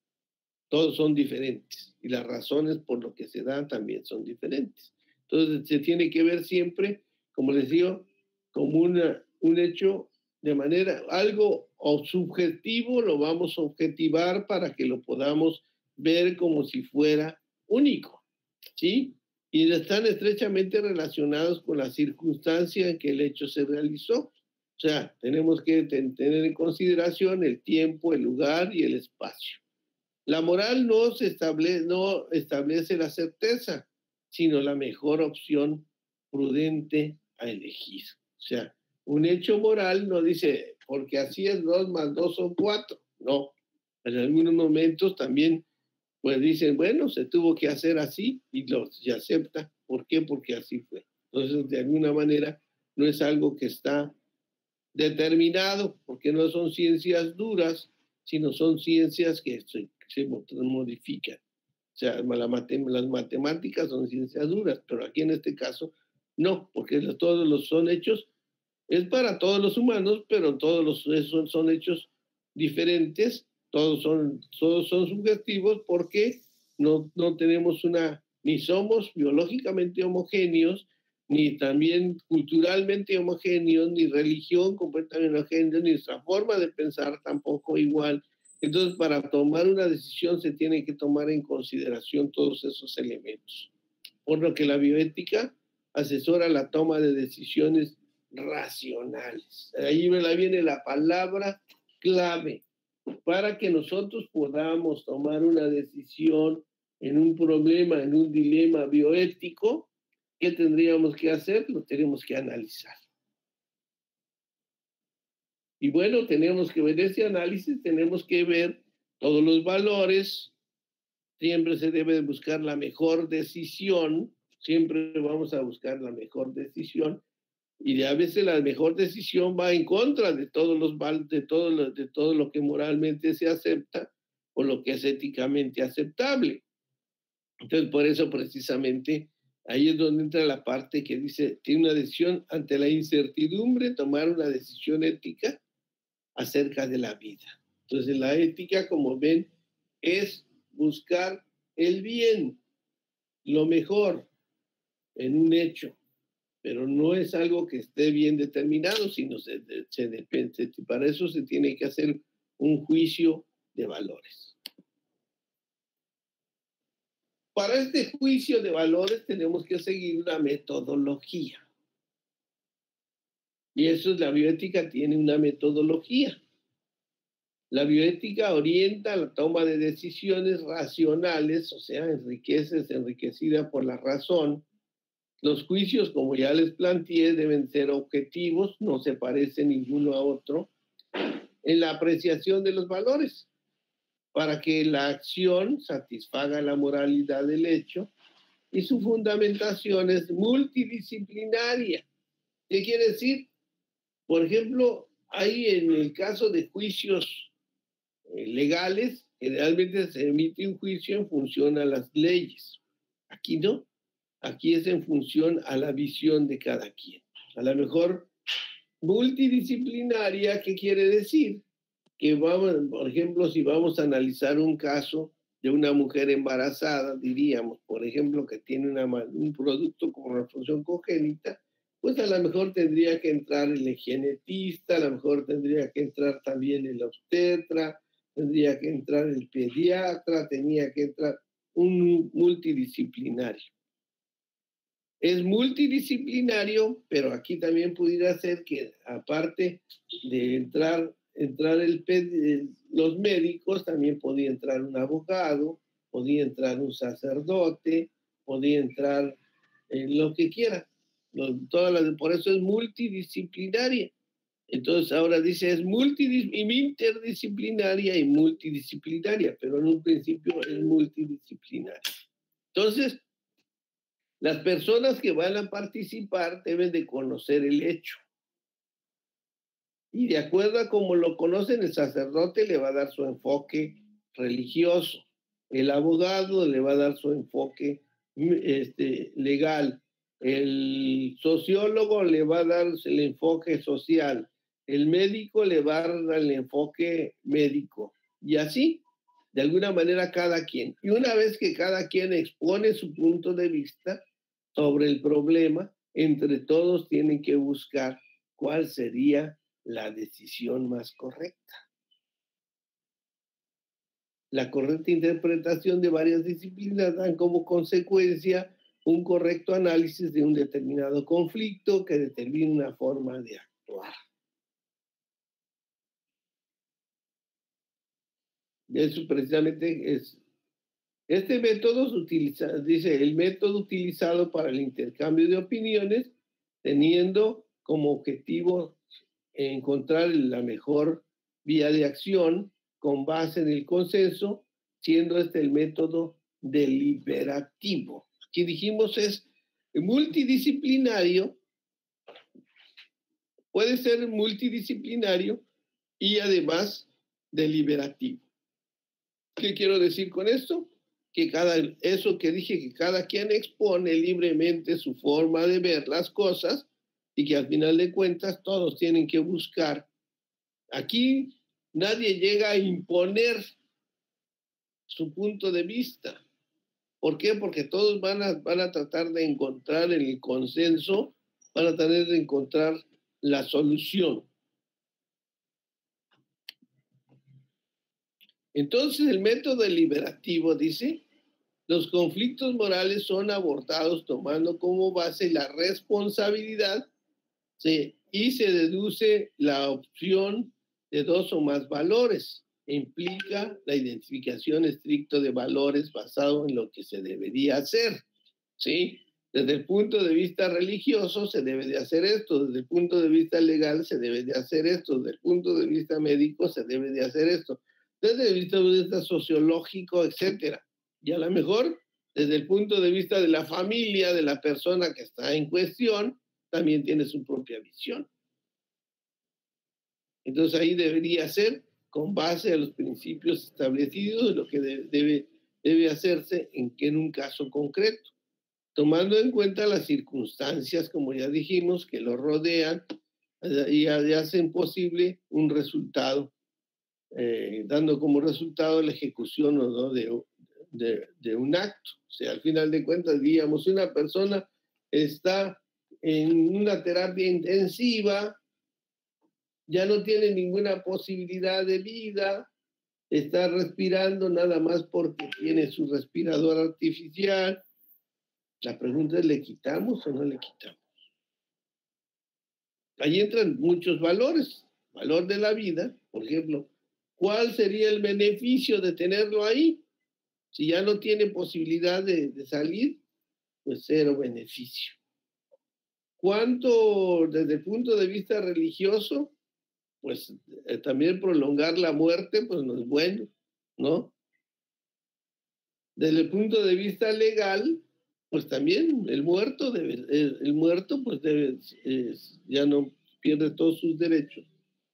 Todos son diferentes. Y las razones por lo que se dan también son diferentes. Entonces, se tiene que ver siempre, como les digo, como una, un hecho de manera, algo subjetivo, lo vamos a objetivar para que lo podamos ver como si fuera único, ¿sí? Y están estrechamente relacionados con la circunstancia en que el hecho se realizó. O sea, tenemos que tener en consideración el tiempo, el lugar y el espacio. La moral no, se establece, no establece la certeza, sino la mejor opción prudente a elegir. O sea, un hecho moral no dice, porque así es dos más dos son cuatro. No, en algunos momentos también pues dicen, bueno, se tuvo que hacer así y lo se acepta. ¿Por qué? Porque así fue. Entonces, de alguna manera, no es algo que está determinado, porque no son ciencias duras, sino son ciencias que se, se modifican. O sea, la matem las matemáticas son ciencias duras, pero aquí en este caso no, porque todos los son hechos, es para todos los humanos, pero todos los son, son hechos diferentes, todos son, todos son subjetivos porque no, no tenemos una, ni somos biológicamente homogéneos, ni también culturalmente homogéneos, ni religión completamente homogénea, ni nuestra forma de pensar tampoco igual. Entonces, para tomar una decisión se tiene que tomar en consideración todos esos elementos. Por lo que la bioética asesora la toma de decisiones racionales. Ahí viene la palabra clave para que nosotros podamos tomar una decisión en un problema, en un dilema bioético. ¿Qué tendríamos que hacer? Lo tenemos que analizar. Y bueno, tenemos que ver ese análisis, tenemos que ver todos los valores, siempre se debe buscar la mejor decisión, siempre vamos a buscar la mejor decisión, y a veces la mejor decisión va en contra de todos los de todo lo, de todo lo que moralmente se acepta o lo que es éticamente aceptable. Entonces, por eso precisamente ahí es donde entra la parte que dice, tiene una decisión ante la incertidumbre, tomar una decisión ética acerca de la vida. Entonces, la ética, como ven, es buscar el bien, lo mejor en un hecho, pero no es algo que esté bien determinado, sino se, se depende, para eso se tiene que hacer un juicio de valores. Para este juicio de valores tenemos que seguir una metodología. Y eso es la bioética, tiene una metodología. La bioética orienta la toma de decisiones racionales, o sea, enriquece, es enriquecida por la razón. Los juicios, como ya les planteé, deben ser objetivos, no se parecen ninguno a otro, en la apreciación de los valores, para que la acción satisfaga la moralidad del hecho, y su fundamentación es multidisciplinaria. ¿Qué quiere decir? Por ejemplo, hay en el caso de juicios eh, legales, generalmente se emite un juicio en función a las leyes. Aquí no. Aquí es en función a la visión de cada quien. A lo mejor multidisciplinaria, ¿qué quiere decir? Que vamos, por ejemplo, si vamos a analizar un caso de una mujer embarazada, diríamos, por ejemplo, que tiene una, un producto como una función congénita, pues a lo mejor tendría que entrar el genetista, a lo mejor tendría que entrar también el obstetra, tendría que entrar el pediatra, tenía que entrar un multidisciplinario. Es multidisciplinario, pero aquí también pudiera ser que aparte de entrar, entrar el, los médicos, también podía entrar un abogado, podía entrar un sacerdote, podía entrar en lo que quiera. Lo, todas las, por eso es multidisciplinaria. Entonces ahora dice es multidis, interdisciplinaria y multidisciplinaria, pero en un principio es multidisciplinaria. Entonces, las personas que van a participar deben de conocer el hecho. Y de acuerdo a cómo lo conocen, el sacerdote le va a dar su enfoque religioso. El abogado le va a dar su enfoque este, legal. El sociólogo le va a dar el enfoque social. El médico le va a dar el enfoque médico. Y así, de alguna manera, cada quien. Y una vez que cada quien expone su punto de vista sobre el problema, entre todos tienen que buscar cuál sería la decisión más correcta. La correcta interpretación de varias disciplinas dan como consecuencia un correcto análisis de un determinado conflicto que determina una forma de actuar. Eso precisamente es. Este método se utiliza, dice, el método utilizado para el intercambio de opiniones, teniendo como objetivo encontrar la mejor vía de acción con base en el consenso, siendo este el método deliberativo. Aquí dijimos es multidisciplinario, puede ser multidisciplinario y además deliberativo. ¿Qué quiero decir con esto? Que cada, eso que dije, que cada quien expone libremente su forma de ver las cosas y que al final de cuentas todos tienen que buscar. Aquí nadie llega a imponer su punto de vista. ¿Por qué? Porque todos van a, van a tratar de encontrar el consenso, van a tratar de encontrar la solución. Entonces el método deliberativo dice, los conflictos morales son abordados tomando como base la responsabilidad, ¿sí? Y se deduce la opción de dos o más valores. Implica la identificación estricta de valores basado en lo que se debería hacer, ¿sí? Desde el punto de vista religioso se debe de hacer esto, desde el punto de vista legal se debe de hacer esto, desde el punto de vista médico se debe de hacer esto, desde el punto de vista sociológico, etcétera. Y a lo mejor, desde el punto de vista de la familia, de la persona que está en cuestión, también tiene su propia visión. Entonces ahí debería ser con base a los principios establecidos de lo que de, debe, debe hacerse en, en un caso concreto, tomando en cuenta las circunstancias, como ya dijimos, que lo rodean y hacen posible un resultado, eh, dando como resultado la ejecución o no de, de, de un acto. O sea, al final de cuentas, digamos, una persona está en una terapia intensiva, ya no tiene ninguna posibilidad de vida, está respirando nada más porque tiene su respirador artificial. La pregunta es, ¿le quitamos o no le quitamos? Ahí entran muchos valores. Valor de la vida, por ejemplo, ¿cuál sería el beneficio de tenerlo ahí? Si ya no tiene posibilidad de, de salir, pues cero beneficio. ¿Cuánto desde el punto de vista religioso? Pues eh, también prolongar la muerte, pues no es bueno, ¿no? Desde el punto de vista legal, pues también el muerto debe, el, el muerto pues debe, es, ya no pierde todos sus derechos.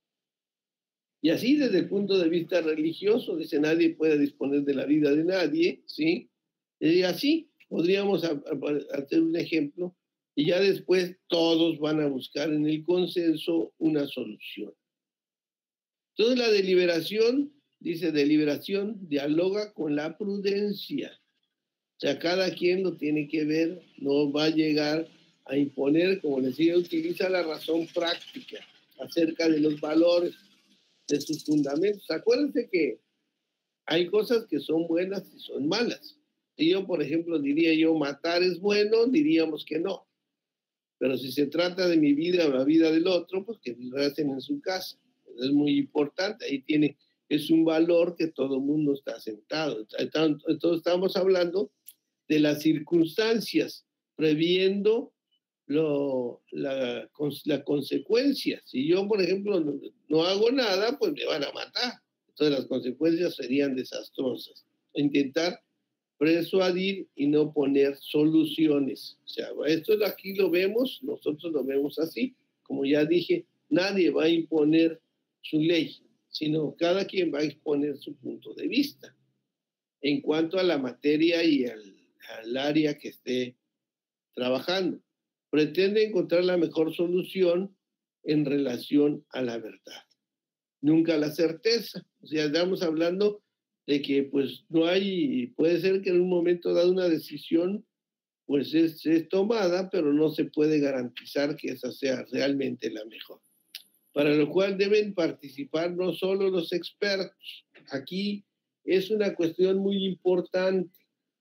Y así desde el punto de vista religioso, dice, nadie puede disponer de la vida de nadie, ¿sí? Y así podríamos a, a, hacer un ejemplo, y ya después todos van a buscar en el consenso una solución. Entonces la deliberación, dice deliberación, dialoga con la prudencia. O sea, cada quien lo tiene que ver, no va a llegar a imponer, como les decía, utiliza la razón práctica acerca de los valores, de sus fundamentos. Acuérdense que hay cosas que son buenas y son malas. Si yo, por ejemplo, diría yo, matar es bueno, diríamos que no. Pero si se trata de mi vida o la vida del otro, pues que lo hacen en su casa. Es muy importante, ahí tiene, es un valor que todo el mundo está sentado. Entonces estamos hablando de las circunstancias, previendo lo, la, la consecuencia. Si yo, por ejemplo, no, no hago nada, pues me van a matar. Entonces las consecuencias serían desastrosas. Intentar persuadir y no poner soluciones. O sea, esto aquí lo vemos, nosotros lo vemos así. Como ya dije, nadie va a imponer su ley, sino cada quien va a exponer su punto de vista en cuanto a la materia y al, al área que esté trabajando. Pretende encontrar la mejor solución en relación a la verdad, nunca la certeza. O sea, estamos hablando de que pues no hay, puede ser que en un momento dado una decisión pues es, es tomada, pero no se puede garantizar que esa sea realmente la mejor. Para lo cual deben participar no solo los expertos. Aquí es una cuestión muy importante.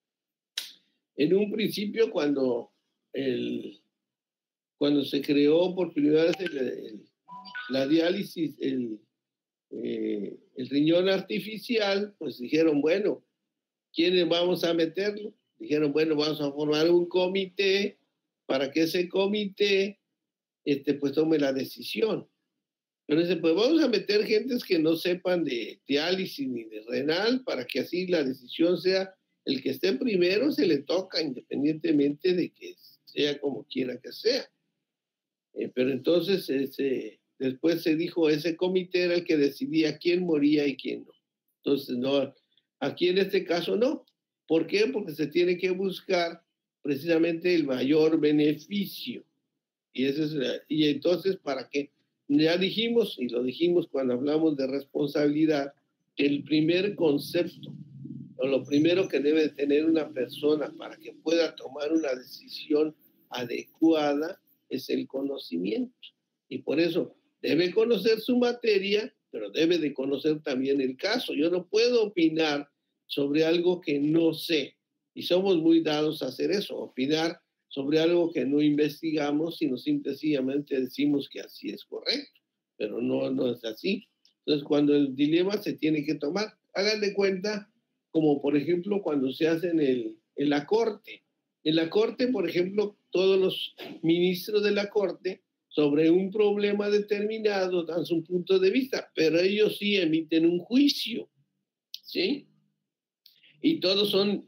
En un principio, cuando, el, cuando se creó por primera vez el, el, la diálisis, el, eh, el riñón artificial, pues dijeron, bueno, ¿quiénes vamos a meterlo? Dijeron, bueno, vamos a formar un comité para que ese comité este, pues tome la decisión. Pero dice, pues vamos a meter gentes que no sepan de diálisis ni de renal para que así la decisión sea el que esté primero se le toca independientemente de que sea como quiera que sea. Eh, pero entonces ese, después se dijo ese comité era el que decidía quién moría y quién no. Entonces no, aquí en este caso no. ¿Por qué? Porque se tiene que buscar precisamente el mayor beneficio. Y, ese es, y entonces, ¿para qué? Ya dijimos, y lo dijimos cuando hablamos de responsabilidad, que el primer concepto, o lo primero que debe tener una persona para que pueda tomar una decisión adecuada, es el conocimiento. Y por eso debe conocer su materia, pero debe de conocer también el caso. Yo no puedo opinar sobre algo que no sé, y somos muy dados a hacer eso, opinar sobre algo que no investigamos, sino simplemente decimos que así es correcto, pero no, no es así. Entonces, cuando el dilema se tiene que tomar, hagan de cuenta, como por ejemplo cuando se hace en, el, en la Corte. En la Corte, por ejemplo, todos los ministros de la Corte sobre un problema determinado dan su punto de vista, pero ellos sí emiten un juicio, ¿sí? Y todos son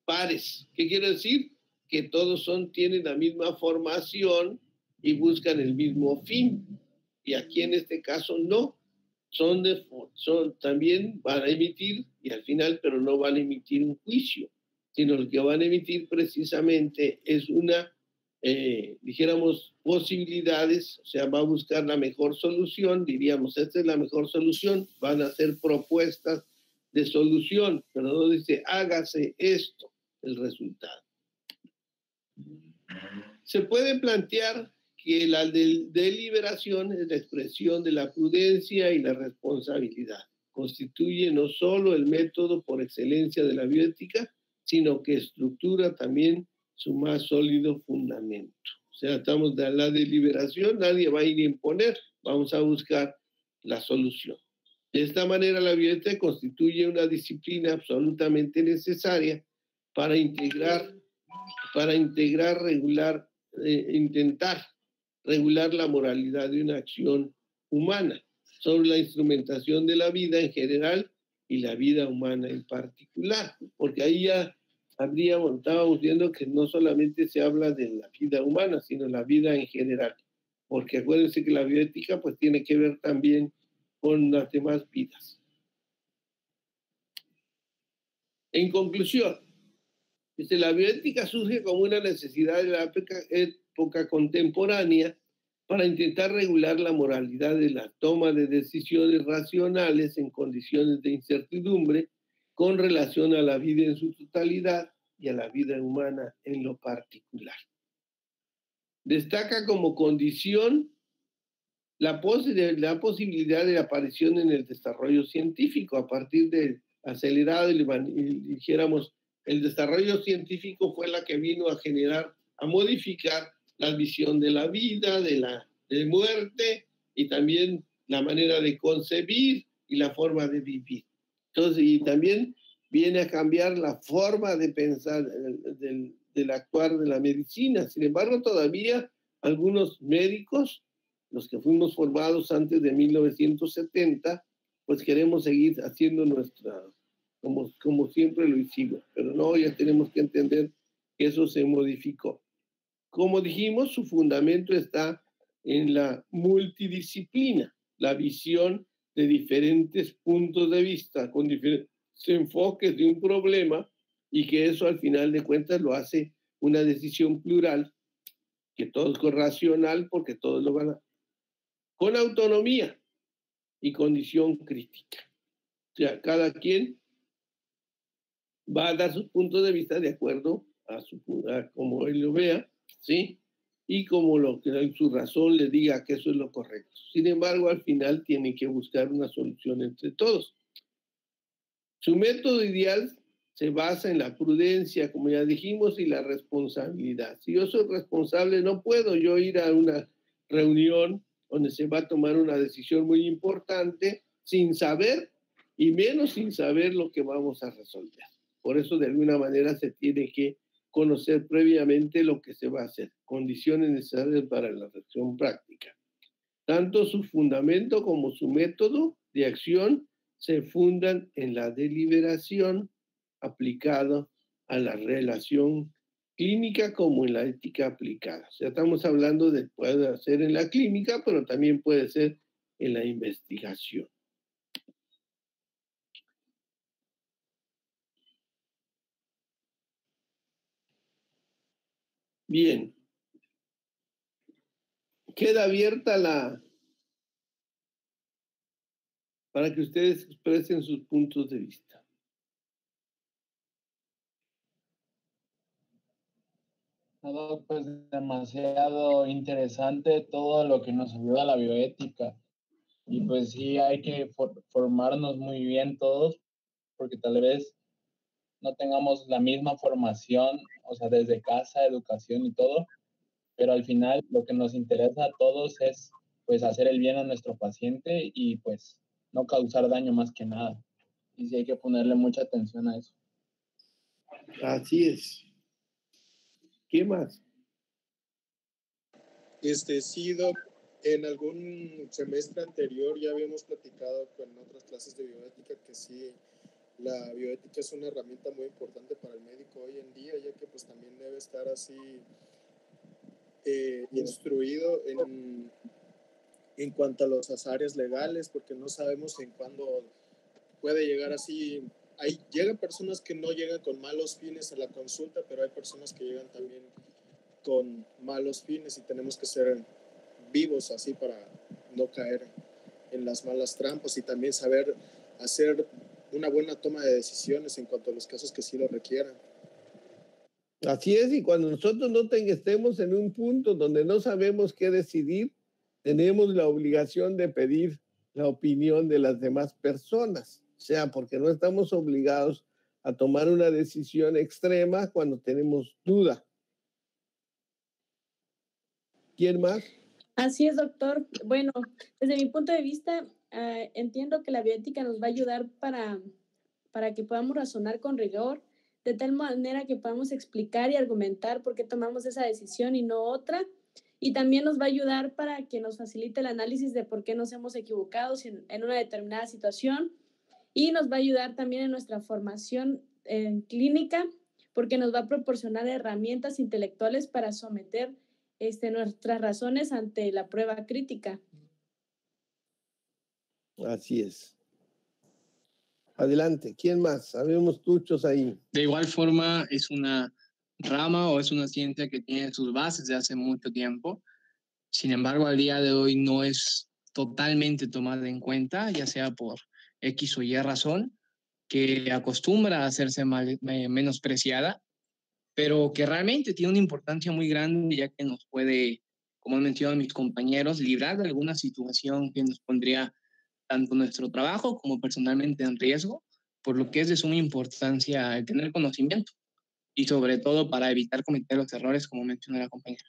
pares. ¿Qué quiere decir? Que todos son, tienen la misma formación y buscan el mismo fin. Y aquí en este caso no. Son, de, son también van a emitir, y al final, pero no van a emitir un juicio, sino lo que van a emitir precisamente es una, eh, dijéramos, posibilidades, o sea, va a buscar la mejor solución, diríamos, esta es la mejor solución, van a hacer propuestas de solución, pero no dice, hágase esto, el resultado. Se puede plantear que la del- deliberación es la expresión de la prudencia y la responsabilidad. Constituye no solo el método por excelencia de la bioética, sino que estructura también su más sólido fundamento. O sea, estamos de la deliberación, nadie va a ir a imponer, vamos a buscar la solución. De esta manera, la bioética constituye una disciplina absolutamente necesaria para integrar, para integrar, regular, eh, intentar regular la moralidad de una acción humana, sobre la instrumentación de la vida en general y la vida humana en particular, porque ahí ya habríamos, estábamos viendo que no solamente se habla de la vida humana, sino la vida en general, porque acuérdense que la bioética pues tiene que ver también con las demás vidas. En conclusión, dice, la bioética surge como una necesidad de la época, época contemporánea para intentar regular la moralidad de la toma de decisiones racionales en condiciones de incertidumbre con relación a la vida en su totalidad y a la vida humana en lo particular. Destaca como condición la, pos la posibilidad de aparición en el desarrollo científico a partir del acelerado, y dijéramos, el desarrollo científico fue la que vino a generar, a modificar la visión de la vida, de la de muerte y también la manera de concebir y la forma de vivir. Entonces, y también viene a cambiar la forma de pensar, del, del, del actuar de la medicina. Sin embargo, todavía algunos médicos, los que fuimos formados antes de mil novecientos setenta, pues queremos seguir haciendo nuestra, como, como siempre lo hicimos. Pero no, ya tenemos que entender que eso se modificó. Como dijimos, su fundamento está en la multidisciplina, la visión de diferentes puntos de vista, con diferentes enfoques de un problema, y que eso al final de cuentas lo hace una decisión plural, que todo es racional porque todos lo van a... con autonomía y condición crítica. O sea, cada quien va a dar sus puntos de vista de acuerdo a, su, a como él lo vea, ¿sí? Y como lo que en su razón le diga que eso es lo correcto. Sin embargo, al final tienen que buscar una solución entre todos. Su método ideal se basa en la prudencia, como ya dijimos, y la responsabilidad. Si yo soy responsable, no puedo yo ir a una reunión donde se va a tomar una decisión muy importante sin saber, y menos sin saber lo que vamos a resolver. Por eso, de alguna manera, se tiene que conocer previamente lo que se va a hacer, condiciones necesarias para la acción práctica. Tanto su fundamento como su método de acción se fundan en la deliberación aplicada a la relación clínica como en la ética aplicada. O sea, estamos hablando de puede ser en la clínica, pero también puede ser en la investigación. Bien. Queda abierta la... para que ustedes expresen sus puntos de vista. Todo pues demasiado interesante todo lo que nos ayuda a la bioética. Y pues sí, hay que for formarnos muy bien todos, porque tal vez no tengamos la misma formación, o sea, desde casa, educación y todo, pero al final lo que nos interesa a todos es pues hacer el bien a nuestro paciente y pues no causar daño más que nada. Y sí hay que ponerle mucha atención a eso. Así es. ¿Qué más? Este, sí, Doc, en algún semestre anterior ya habíamos platicado con otras clases de bioética que sí, la bioética es una herramienta muy importante para el médico hoy en día, ya que pues también debe estar así eh, instruido en, en cuanto a las áreas legales, porque no sabemos en cuándo puede llegar así. Hay, llegan personas que no llegan con malos fines a la consulta, pero hay personas que llegan también con malos fines y tenemos que ser vivos así para no caer en las malas trampas y también saber hacer una buena toma de decisiones en cuanto a los casos que sí lo requieran. Así es, y cuando nosotros no ten, estemos en un punto donde no sabemos qué decidir, tenemos la obligación de pedir la opinión de las demás personas, o sea, porque no estamos obligados a tomar una decisión extrema cuando tenemos duda. ¿Quién más? Así es, doctor. Bueno, desde mi punto de vista, uh, entiendo que la bioética nos va a ayudar para, para que podamos razonar con rigor, de tal manera que podamos explicar y argumentar por qué tomamos esa decisión y no otra. Y también nos va a ayudar para que nos facilite el análisis de por qué nos hemos equivocado en, en una determinada situación. Y nos va a ayudar también en nuestra formación en clínica, porque nos va a proporcionar herramientas intelectuales para someter este, nuestras razones ante la prueba crítica. Así es. Adelante, ¿quién más? Sabemos muchos ahí. De igual forma, es una rama o es una ciencia que tiene sus bases de hace mucho tiempo. Sin embargo, al día de hoy no es totalmente tomada en cuenta, ya sea por X o Y razón, que acostumbra a hacerse mal, eh, menospreciada, pero que realmente tiene una importancia muy grande, ya que nos puede, como han mencionado mis compañeros, librar de alguna situación que nos pondría tanto nuestro trabajo como personalmente en riesgo, por lo que es de suma importancia el tener conocimiento y sobre todo para evitar cometer los errores, como mencionó la compañera.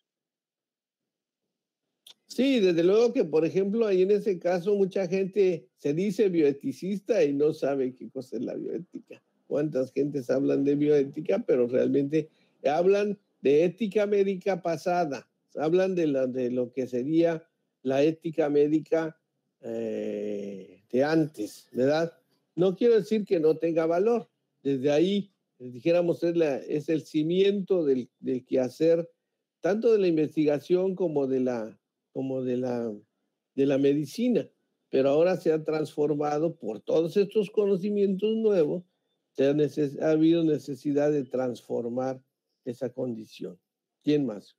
Sí, desde luego que, por ejemplo, ahí en ese caso mucha gente se dice bioeticista y no sabe qué cosa es la bioética. Cuántas gentes hablan de bioética, pero realmente hablan de ética médica pasada, hablan de, la, de lo que sería la ética médica eh, de antes, ¿verdad? No quiero decir que no tenga valor. Desde ahí, dijéramos, es, la, es el cimiento del, del quehacer, tanto de la investigación como de la, como de la, de la medicina. Pero ahora se ha transformado por todos estos conocimientos nuevos, se ha, neces- ha habido necesidad de transformar esa condición. ¿Quién más?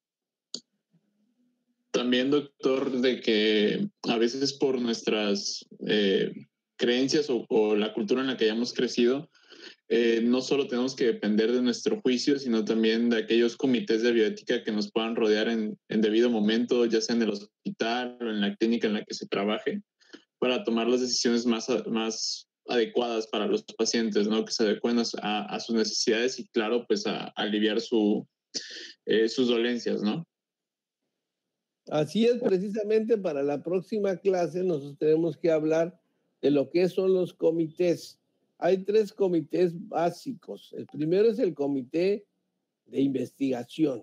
También, doctor, de que a veces por nuestras eh, creencias o, o la cultura en la que hayamos crecido, eh, no solo tenemos que depender de nuestro juicio, sino también de aquellos comités de bioética que nos puedan rodear en, en debido momento, ya sea en el hospital o en la clínica en la que se trabaje, para tomar las decisiones más, más adecuadas para los pacientes, ¿no? Que se adecuen a, a sus necesidades y, claro, pues a, a aliviar su, eh, sus dolencias, ¿no? Así es, precisamente para la próxima clase nosotros tenemos que hablar de lo que son los comités. Hay tres comités básicos. El primero es el comité de investigación.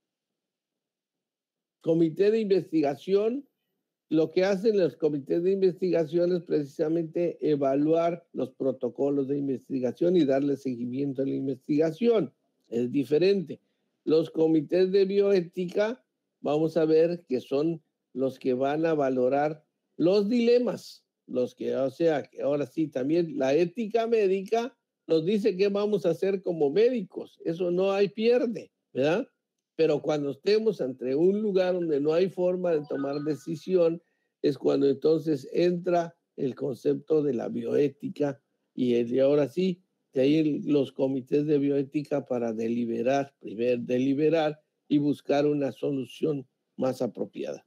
Comité de investigación, lo que hacen los comités de investigación es precisamente evaluar los protocolos de investigación y darle seguimiento a la investigación. Es diferente. Los comités de bioética, vamos a ver que son los que van a valorar los dilemas, los que, o sea, que ahora sí, también la ética médica nos dice qué vamos a hacer como médicos, eso no hay pierde, ¿verdad? Pero cuando estemos ante un lugar donde no hay forma de tomar decisión, es cuando entonces entra el concepto de la bioética y, el, y ahora sí, de ahí los comités de bioética para deliberar, primero deliberar y buscar una solución más apropiada.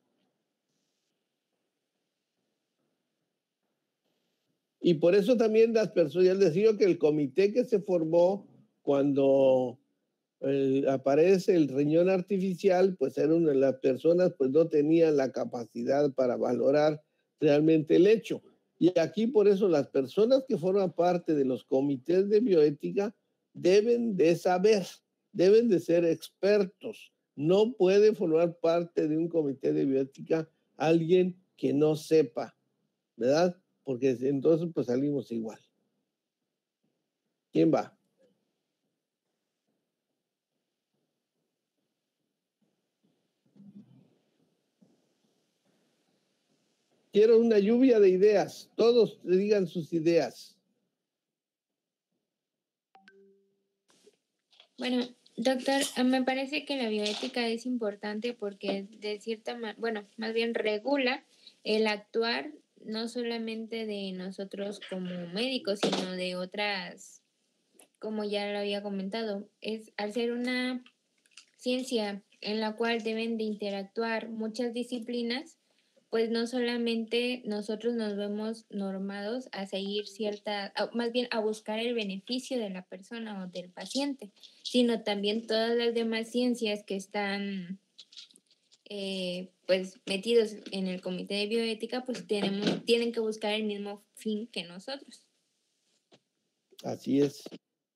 Y por eso también las personas, ya les digo que el comité que se formó cuando eh, aparece el riñón artificial, pues era una de las personas, pues no tenían la capacidad para valorar realmente el hecho. Y aquí por eso las personas que forman parte de los comités de bioética deben de saber, deben de ser expertos. No puede formar parte de un comité de bioética alguien que no sepa, ¿verdad? Porque entonces pues salimos igual. ¿Quién va? Quiero una lluvia de ideas. Todos digan sus ideas. Bueno, doctor, me parece que la bioética es importante porque de cierta manera, bueno, más bien regula el actuar no solamente de nosotros como médicos, sino de otras, como ya lo había comentado, es al ser una ciencia en la cual deben de interactuar muchas disciplinas, pues no solamente nosotros nos vemos normados a seguir cierta, a, más bien a buscar el beneficio de la persona o del paciente, sino también todas las demás ciencias que están eh, pues metidos en el comité de bioética, pues tenemos, tienen que buscar el mismo fin que nosotros. Así es.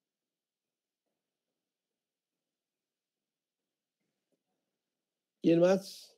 ¿Quién más?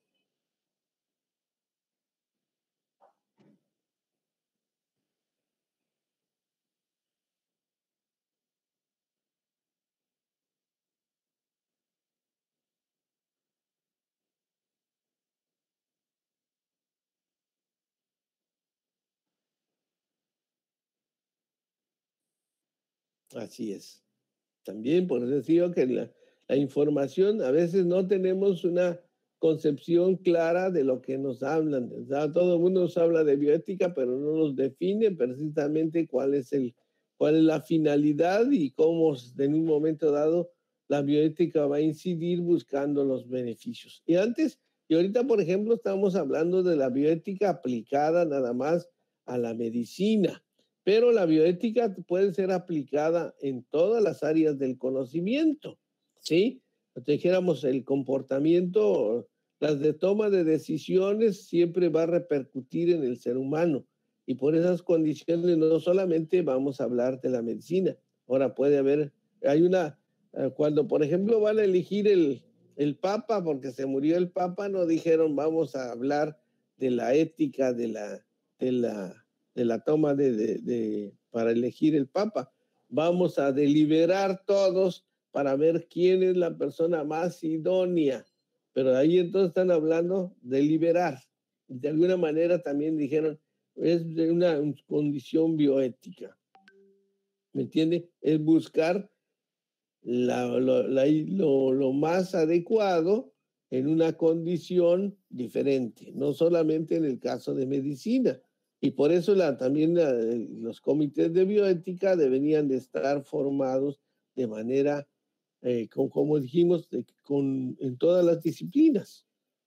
Así es. También por eso digo que la, la información, a veces no tenemos una concepción clara de lo que nos hablan. O sea, todo el mundo nos habla de bioética, pero no nos define precisamente cuál es, el, cuál es la finalidad y cómo en un momento dado la bioética va a incidir buscando los beneficios. Y antes, y ahorita, por ejemplo, estamos hablando de la bioética aplicada nada más a la medicina. Pero la bioética puede ser aplicada en todas las áreas del conocimiento, ¿sí? Si dijéramos el comportamiento, las de toma de decisiones siempre va a repercutir en el ser humano. Y por esas condiciones no solamente vamos a hablar de la medicina. Ahora puede haber, hay una, cuando por ejemplo van a elegir el, el Papa, porque se murió el Papa, no dijeron vamos a hablar de la ética, de la, de la de la toma de, de, de, para elegir el Papa. Vamos a deliberar todos para ver quién es la persona más idónea. Pero ahí entonces están hablando de liberar. De alguna manera también dijeron, es de una condición bioética. ¿Me entiende? Es buscar la, lo, la, lo, lo más adecuado en una condición diferente, no solamente en el caso de medicina. Y por eso la, también la, los comités de bioética deberían de estar formados de manera, eh, con, como dijimos, de, con, en todas las disciplinas.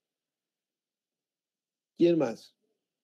¿Quién más?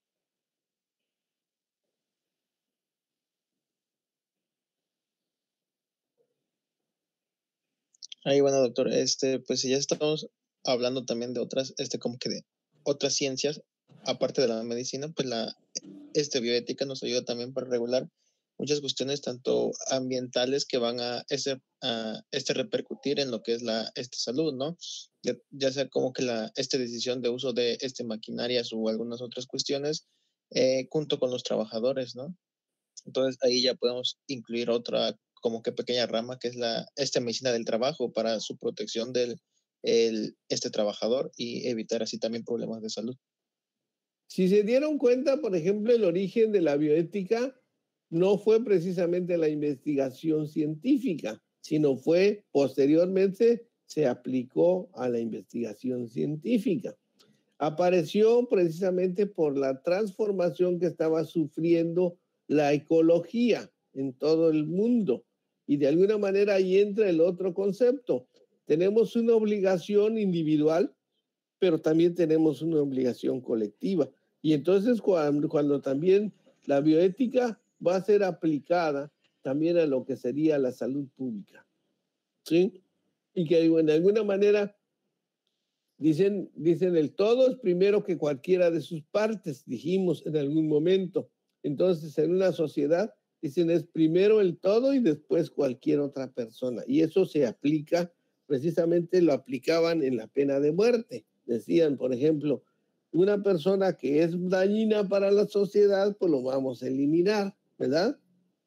Ahí, bueno, doctor, este, pues ya estamos hablando también de otras, este, como que de otras ciencias, aparte de la medicina, pues la este, bioética nos ayuda también para regular muchas cuestiones tanto ambientales que van a este, a este repercutir en lo que es la este, salud, ¿no? Ya, ya sea como que la esta decisión de uso de este, maquinarias o algunas otras cuestiones eh, junto con los trabajadores, ¿no? Entonces ahí ya podemos incluir otra como que pequeña rama que es la esta medicina del trabajo para su protección del el, este trabajador y evitar así también problemas de salud. Si se dieron cuenta, por ejemplo, el origen de la bioética no fue precisamente la investigación científica, sino fue posteriormente se aplicó a la investigación científica. Apareció precisamente por la transformación que estaba sufriendo la ecología en todo el mundo. Y de alguna manera ahí entra el otro concepto. Tenemos una obligación individual, pero también tenemos una obligación colectiva. Y entonces cuando, cuando también la bioética va a ser aplicada también a lo que sería la salud pública, ¿sí? Y que de alguna manera dicen, dicen el todo es primero que cualquiera de sus partes, dijimos en algún momento. Entonces en una sociedad dicen es primero el todo y después cualquier otra persona. Y eso se aplica, precisamente lo aplicaban en la pena de muerte. Decían, por ejemplo, una persona que es dañina para la sociedad, pues lo vamos a eliminar, ¿verdad?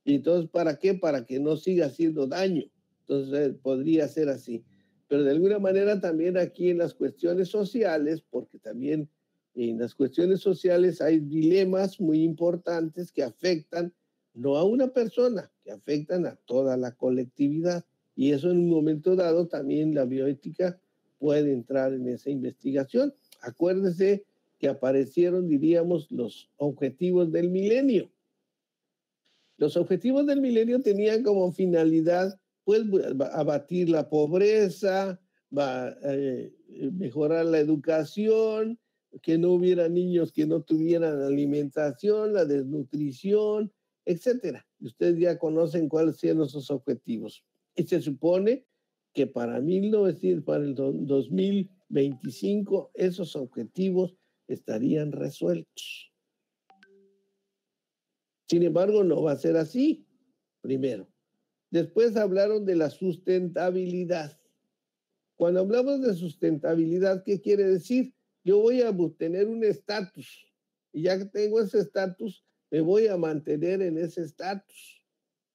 Y entonces, ¿para qué? Para que no siga haciendo daño. Entonces, podría ser así. Pero de alguna manera también aquí en las cuestiones sociales, porque también en las cuestiones sociales hay dilemas muy importantes que afectan no a una persona, que afectan a toda la colectividad. Y eso en un momento dado también la bioética puede entrar en esa investigación. Acuérdese que aparecieron, diríamos, los objetivos del milenio. Los objetivos del milenio tenían como finalidad, pues, abatir la pobreza, va, eh, mejorar la educación, que no hubiera niños que no tuvieran alimentación, la desnutrición, etcétera. Ustedes ya conocen cuáles son esos objetivos. Y se supone que para mil novecientos, para el dos mil veinticinco, esos objetivos estarían resueltos. Sin embargo, no va a ser así, primero. Después hablaron de la sustentabilidad. Cuando hablamos de sustentabilidad, ¿qué quiere decir? Yo voy a tener un estatus, y ya que tengo ese estatus, me voy a mantener en ese estatus.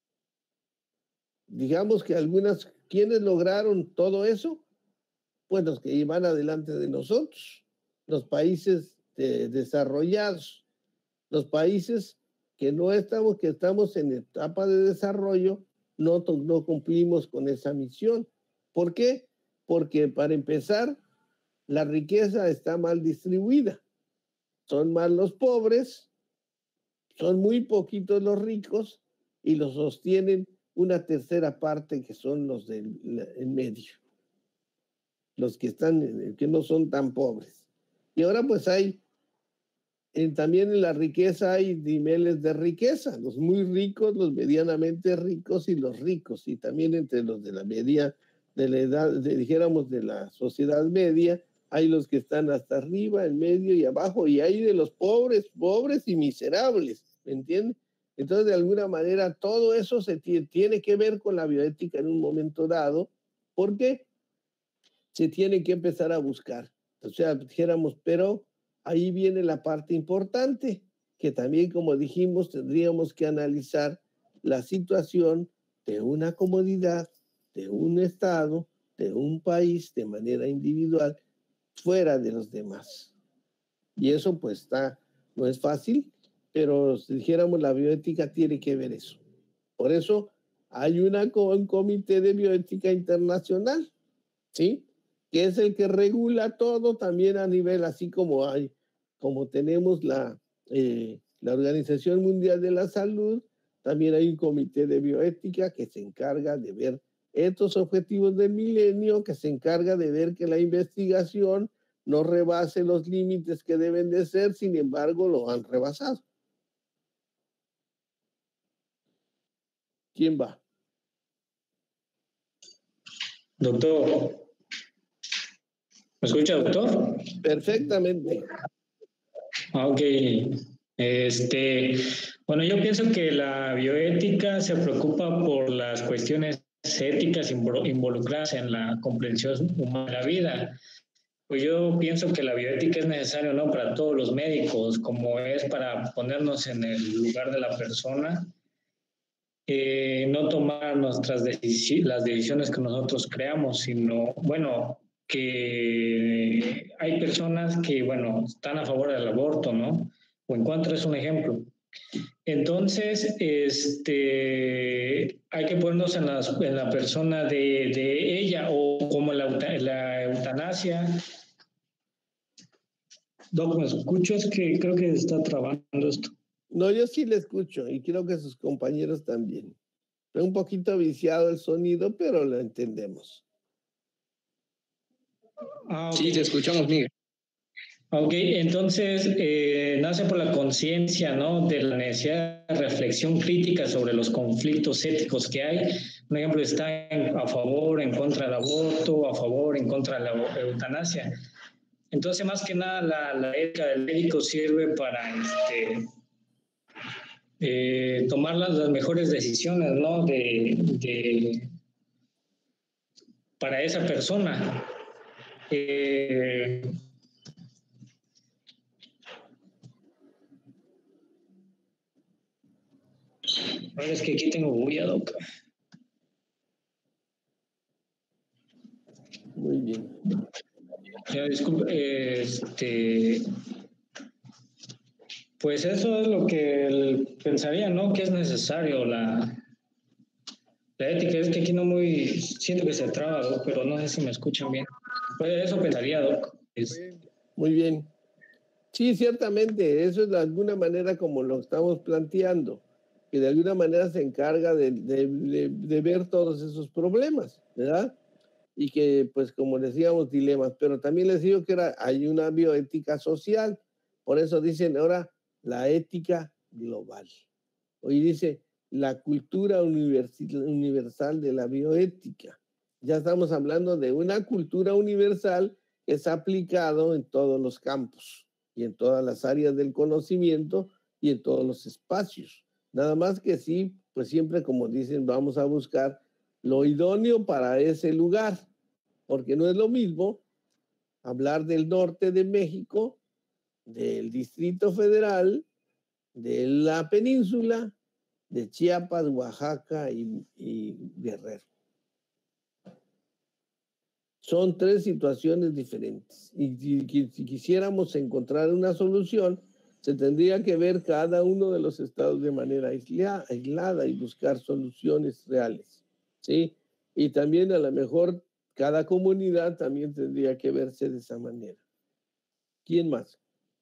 Digamos que algunas, ¿quiénes lograron todo eso? Pues los que iban adelante de nosotros, los países de, desarrollados, los países que no estamos, que estamos en etapa de desarrollo, no, no cumplimos con esa misión. ¿Por qué? Porque para empezar, la riqueza está mal distribuida. Son más los pobres, son muy poquitos los ricos y los sostienen una tercera parte que son los del en medio. Los que están, que no son tan pobres. Y ahora pues hay, en, también en la riqueza hay niveles de riqueza, los muy ricos, los medianamente ricos y los ricos, y también entre los de la media, de la edad, de, dijéramos de la sociedad media, hay los que están hasta arriba, en medio y abajo, y hay de los pobres, pobres y miserables, ¿me entienden? Entonces, de alguna manera, todo eso se tiene, tiene que ver con la bioética en un momento dado, porque se tiene que empezar a buscar. O sea, dijéramos, pero ahí viene la parte importante, que también, como dijimos, tendríamos que analizar la situación de una comunidad, de un estado, de un país, de manera individual, fuera de los demás. Y eso, pues, está, no es fácil, pero si dijéramos, la bioética tiene que ver eso. Por eso hay una, un comité de bioética internacional, ¿sí?, que es el que regula todo también a nivel, así como hay, como tenemos la, eh, la Organización Mundial de la Salud, también hay un comité de bioética que se encarga de ver estos objetivos del milenio, que se encarga de ver que la investigación no rebase los límites que deben de ser, sin embargo, lo han rebasado. ¿Quién va? Doctor. ¿Me escucha, doctor? Perfectamente. Ok. Este, bueno, yo pienso que la bioética se preocupa por las cuestiones éticas involucradas en la comprensión humana de la vida. Pues yo pienso que la bioética es necesaria, ¿no?, para todos los médicos, como es para ponernos en el lugar de la persona, eh, no tomar nuestras decisiones, las decisiones que nosotros creamos, sino, bueno, que hay personas que, bueno, están a favor del aborto, ¿no? O en contra, es un ejemplo. Entonces, este, hay que ponernos en la, en la persona de, de ella, o como la, la eutanasia. Doc, ¿me escucho? Es que creo que está trabando esto. No, yo sí le escucho y creo que sus compañeros también. Es un poquito viciado el sonido, pero lo entendemos. Ah, okay. Sí, te escuchamos, Miguel. Ok, entonces eh, nace por la conciencia, ¿no?, de la necesidad de reflexión crítica sobre los conflictos éticos que hay. Un ejemplo, está en, a favor, en contra del aborto, a favor, en contra de la eutanasia. Entonces, más que nada, la, la ética del médico sirve para este, eh, tomar las, las mejores decisiones, ¿no?, de, de, para esa persona. Eh, Ahora es que aquí tengo bulla, Doc. Muy bien. Ya, disculpe, este, pues eso es lo que el- pensaría, ¿no? Que es necesario la, la ética. Es que aquí no muy, siento que se traba, Doc, pero no sé si me escuchan bien. Pues eso pensaría, Doc. Es- Muy bien. Sí, ciertamente, eso es de alguna manera como lo estamos planteando, que de alguna manera se encarga de, de, de, de ver todos esos problemas, ¿verdad? Y que, pues, como decíamos, dilemas, pero también les digo que era, hay una bioética social, por eso dicen ahora la ética global. Hoy dice la cultura universal de la bioética. Ya estamos hablando de una cultura universal que es aplicado en todos los campos y en todas las áreas del conocimiento y en todos los espacios. Nada más que sí, pues siempre como dicen, vamos a buscar lo idóneo para ese lugar, porque no es lo mismo hablar del norte de México, del Distrito Federal, de la península, de Chiapas, Oaxaca y, y Guerrero. Son tres situaciones diferentes. Y si, si quisiéramos encontrar una solución, se tendría que ver cada uno de los estados de manera aislada, aislada y buscar soluciones reales, ¿sí? Y también a lo mejor cada comunidad también tendría que verse de esa manera. ¿Quién más?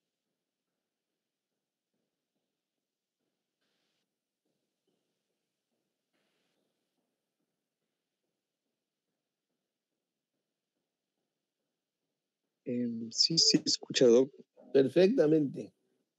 Eh, sí, sí, escucha, Doc. Perfectamente.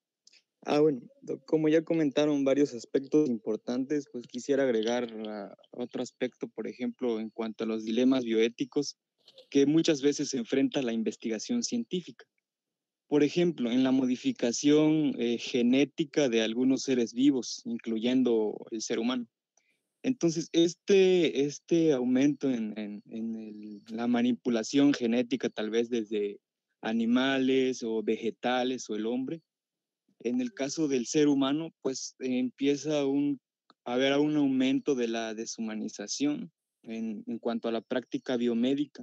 Ah, bueno, Doc, como ya comentaron varios aspectos importantes, pues quisiera agregar uh, otro aspecto, por ejemplo, en cuanto a los dilemas bioéticos que muchas veces se enfrenta la investigación científica. Por ejemplo, en la modificación eh, genética de algunos seres vivos, incluyendo el ser humano. Entonces, este, este aumento en, en, en el, la manipulación genética, tal vez desde animales o vegetales o el hombre, en el caso del ser humano, pues eh, empieza un, a haber un aumento de la deshumanización en, en cuanto a la práctica biomédica.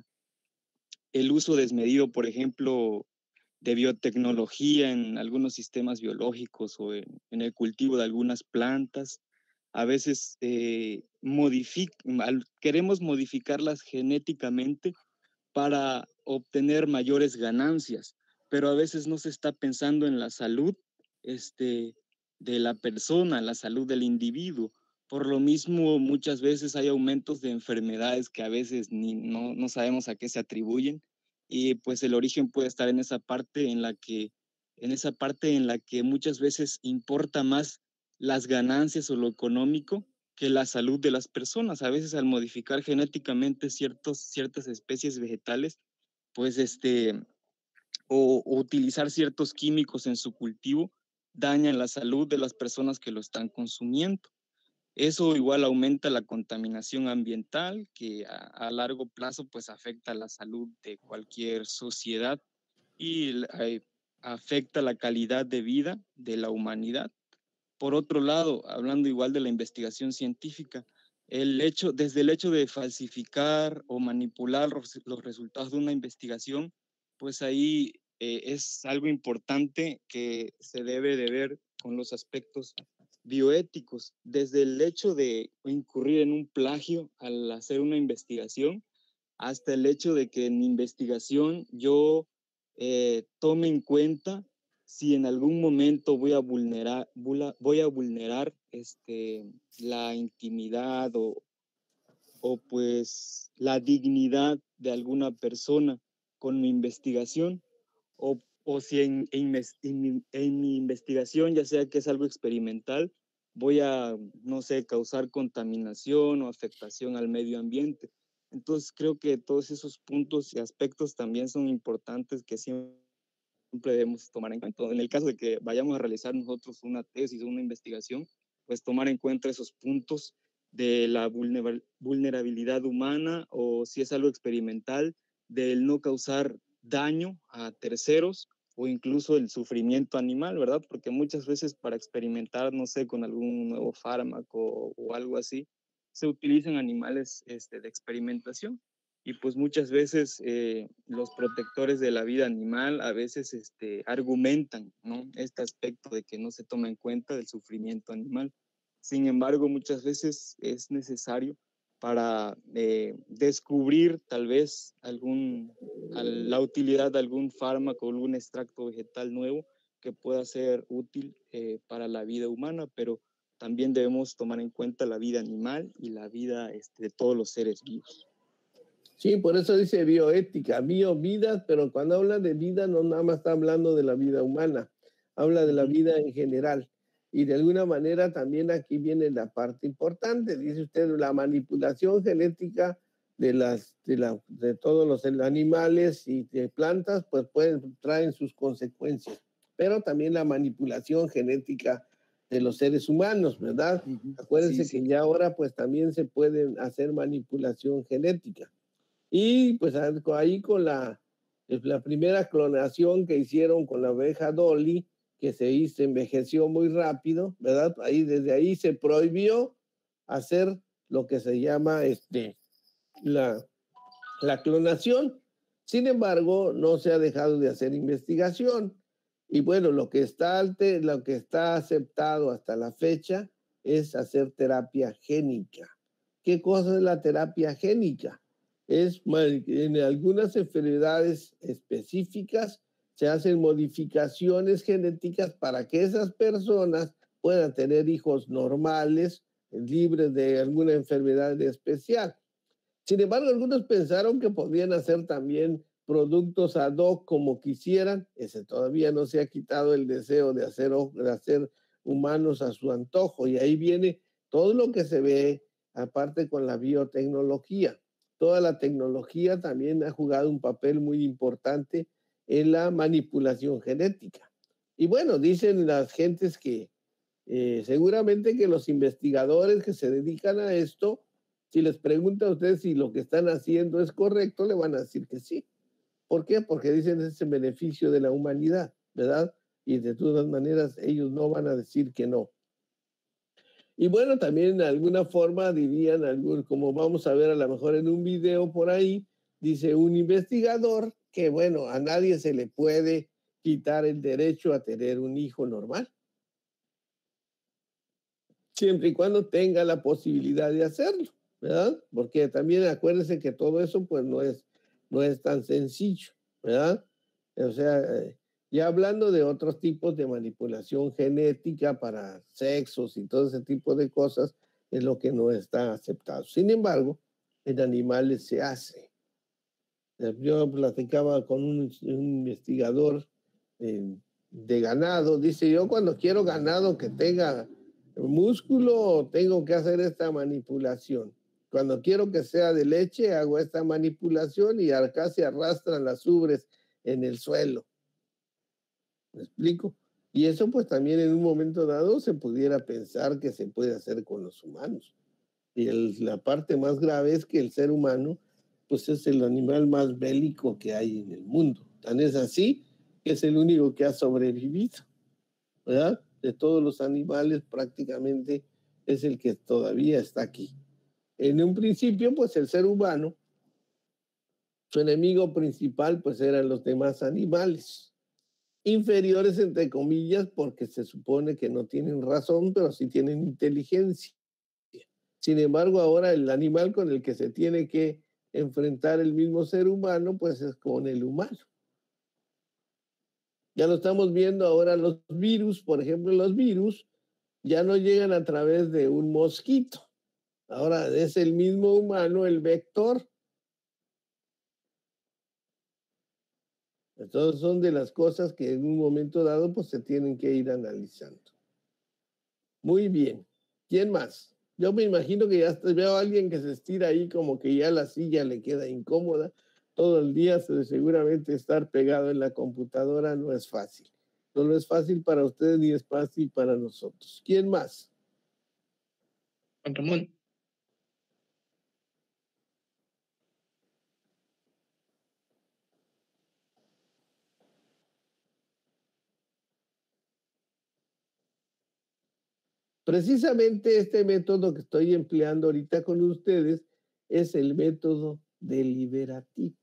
El uso desmedido, por ejemplo, de biotecnología en algunos sistemas biológicos o en, en el cultivo de algunas plantas. A veces eh, modific, queremos modificarlas genéticamente para obtener mayores ganancias, pero a veces no se está pensando en la salud este, de la persona, la salud del individuo. Por lo mismo, muchas veces hay aumentos de enfermedades que a veces ni, no, no sabemos a qué se atribuyen, y pues el origen puede estar en esa parte en la que, en esa parte en la que muchas veces importa más las ganancias o lo económico que la salud de las personas. A veces al modificar genéticamente ciertos, ciertas especies vegetales, pues este, o, o utilizar ciertos químicos en su cultivo, dañan la salud de las personas que lo están consumiendo. Eso igual aumenta la contaminación ambiental, que a, a largo plazo pues afecta la salud de cualquier sociedad y eh, afecta la calidad de vida de la humanidad. Por otro lado, hablando igual de la investigación científica, el hecho, desde el hecho de falsificar o manipular los, los resultados de una investigación, pues ahí eh, es algo importante que se debe de ver con los aspectos bioéticos, desde el hecho de incurrir en un plagio al hacer una investigación, hasta el hecho de que en investigación yo eh, tome en cuenta si en algún momento voy a vulnerar, voy a vulnerar este, la intimidad o, o pues la dignidad de alguna persona con mi investigación, o, o si en, en, en, en mi investigación, ya sea que es algo experimental, voy a, no sé, causar contaminación o afectación al medio ambiente. Entonces creo que todos esos puntos y aspectos también son importantes que siempre debemos tomar en cuenta. En el caso de que vayamos a realizar nosotros una tesis o una investigación, pues tomar en cuenta esos puntos de la vulnerabilidad humana, o si es algo experimental, del no causar daño a terceros, o incluso el sufrimiento animal, ¿verdad? Porque muchas veces para experimentar, no sé, con algún nuevo fármaco o, o algo así, se utilizan animales este, de experimentación. Y pues muchas veces eh, los protectores de la vida animal a veces este, argumentan, ¿no?, este aspecto de que no se toma en cuenta del sufrimiento animal. Sin embargo, muchas veces es necesario para eh, descubrir tal vez algún, la utilidad de algún fármaco o algún extracto vegetal nuevo que pueda ser útil eh, para la vida humana, pero también debemos tomar en cuenta la vida animal y la vida este, de todos los seres vivos. Sí, por eso dice bioética, bio, vida, pero cuando habla de vida no nada más está hablando de la vida humana, habla de la vida en general. Y de alguna manera también aquí viene la parte importante, dice usted, la manipulación genética de, las, de, la, de todos los animales y de plantas, pues pueden, traen sus consecuencias, pero también la manipulación genética de los seres humanos, ¿verdad? Uh-huh. Acuérdense sí, sí. que ya ahora pues también se puede hacer manipulación genética. Y pues ahí con la, la primera clonación que hicieron con la oveja Dolly, que se hizo, envejeció muy rápido, ¿verdad? Ahí, desde ahí se prohibió hacer lo que se llama este, la, la clonación. Sin embargo, no se ha dejado de hacer investigación. Y bueno, lo que está, alte, lo que está aceptado hasta la fecha es hacer terapia génica. ¿Qué cosa es la terapia génica? Es en algunas enfermedades específicas se hacen modificaciones genéticas para que esas personas puedan tener hijos normales, libres de alguna enfermedad especial. Sin embargo, algunos pensaron que podían hacer también productos ad hoc como quisieran. Ese todavía no se ha quitado el deseo de hacer, de hacer humanos a su antojo. Y ahí viene todo lo que se ve, aparte con la biotecnología. Toda la tecnología también ha jugado un papel muy importante en la manipulación genética. Y bueno, dicen las gentes que eh, seguramente que los investigadores que se dedican a esto, si les pregunta a ustedes si lo que están haciendo es correcto, le van a decir que sí. ¿Por qué? Porque dicen es el beneficio de la humanidad, ¿verdad? Y de todas maneras ellos no van a decir que no. Y bueno, también de alguna forma dirían, algún, como vamos a ver a lo mejor en un video por ahí, dice un investigador que bueno, a nadie se le puede quitar el derecho a tener un hijo normal. Siempre y cuando tenga la posibilidad de hacerlo, ¿verdad? Porque también acuérdense que todo eso pues no es, no es tan sencillo, ¿verdad? O sea, ya hablando de otros tipos de manipulación genética para sexos y todo ese tipo de cosas, es lo que no está aceptado. Sin embargo, en animales se hace. Yo platicaba con un, un investigador eh, de ganado, dice, yo cuando quiero ganado que tenga músculo, tengo que hacer esta manipulación. Cuando quiero que sea de leche, hago esta manipulación y acá se arrastran las ubres en el suelo. ¿Me explico? Y eso pues también en un momento dado se pudiera pensar que se puede hacer con los humanos. Y el, la parte más grave es que el ser humano pues es el animal más bélico que hay en el mundo. Tan es así que es el único que ha sobrevivido, ¿verdad? De todos los animales prácticamente es el que todavía está aquí. En un principio pues el ser humano, su enemigo principal pues eran los demás animales. Inferiores entre comillas porque se supone que no tienen razón, pero sí tienen inteligencia. Sin embargo, ahora el animal con el que se tiene que enfrentar el mismo ser humano, pues es con el humano. Ya lo estamos viendo ahora los virus, por ejemplo, los virus ya no llegan a través de un mosquito. Ahora es el mismo humano el vector. Entonces son de las cosas que en un momento dado pues se tienen que ir analizando. Muy bien. ¿Quién más? Yo me imagino que ya veo a alguien que se estira ahí como que ya la silla le queda incómoda. Todo el día seguramente estar pegado en la computadora no es fácil. No, no es fácil para ustedes ni es fácil para nosotros. ¿Quién más? Juan Ramón. Precisamente este método que estoy empleando ahorita con ustedes es el método deliberativo.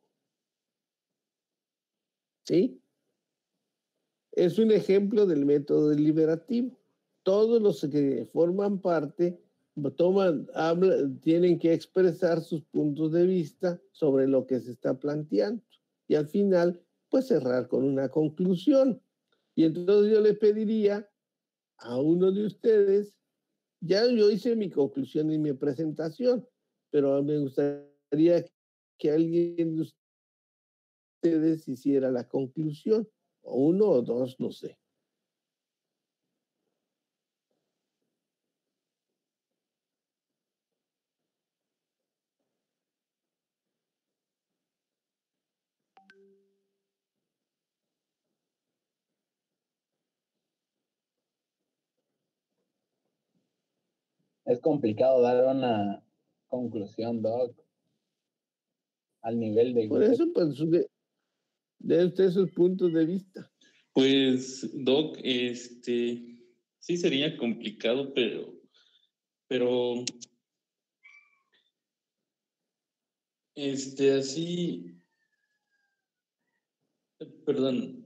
¿Sí? Es un ejemplo del método deliberativo. Todos los que forman parte toman, hablan, tienen que expresar sus puntos de vista sobre lo que se está planteando y al final, pues cerrar con una conclusión. Y entonces yo le pediría a uno de ustedes, ya yo hice mi conclusión y mi presentación, pero me gustaría que alguien de ustedes hiciera la conclusión, o uno o dos, no sé. Es complicado dar una conclusión, Doc, al nivel de... Por eso, pues, de, de usted sus puntos de vista. Pues, Doc, este, sí sería complicado, pero, pero, este, así, perdón.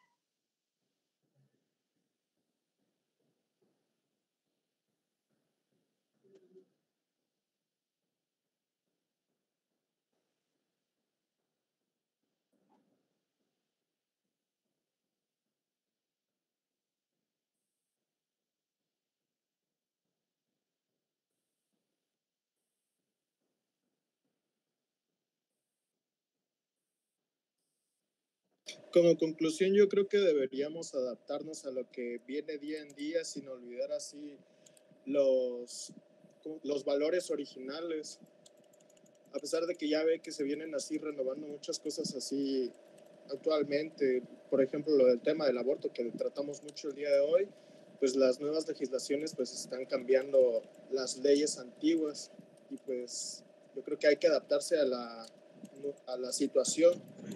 Como conclusión, yo creo que deberíamos adaptarnos a lo que viene día en día sin olvidar así los, los valores originales. A pesar de que ya ve que se vienen así renovando muchas cosas así actualmente, por ejemplo, lo del tema del aborto que tratamos mucho el día de hoy, pues las nuevas legislaciones pues están cambiando las leyes antiguas y pues yo creo que hay que adaptarse a la, a la situación.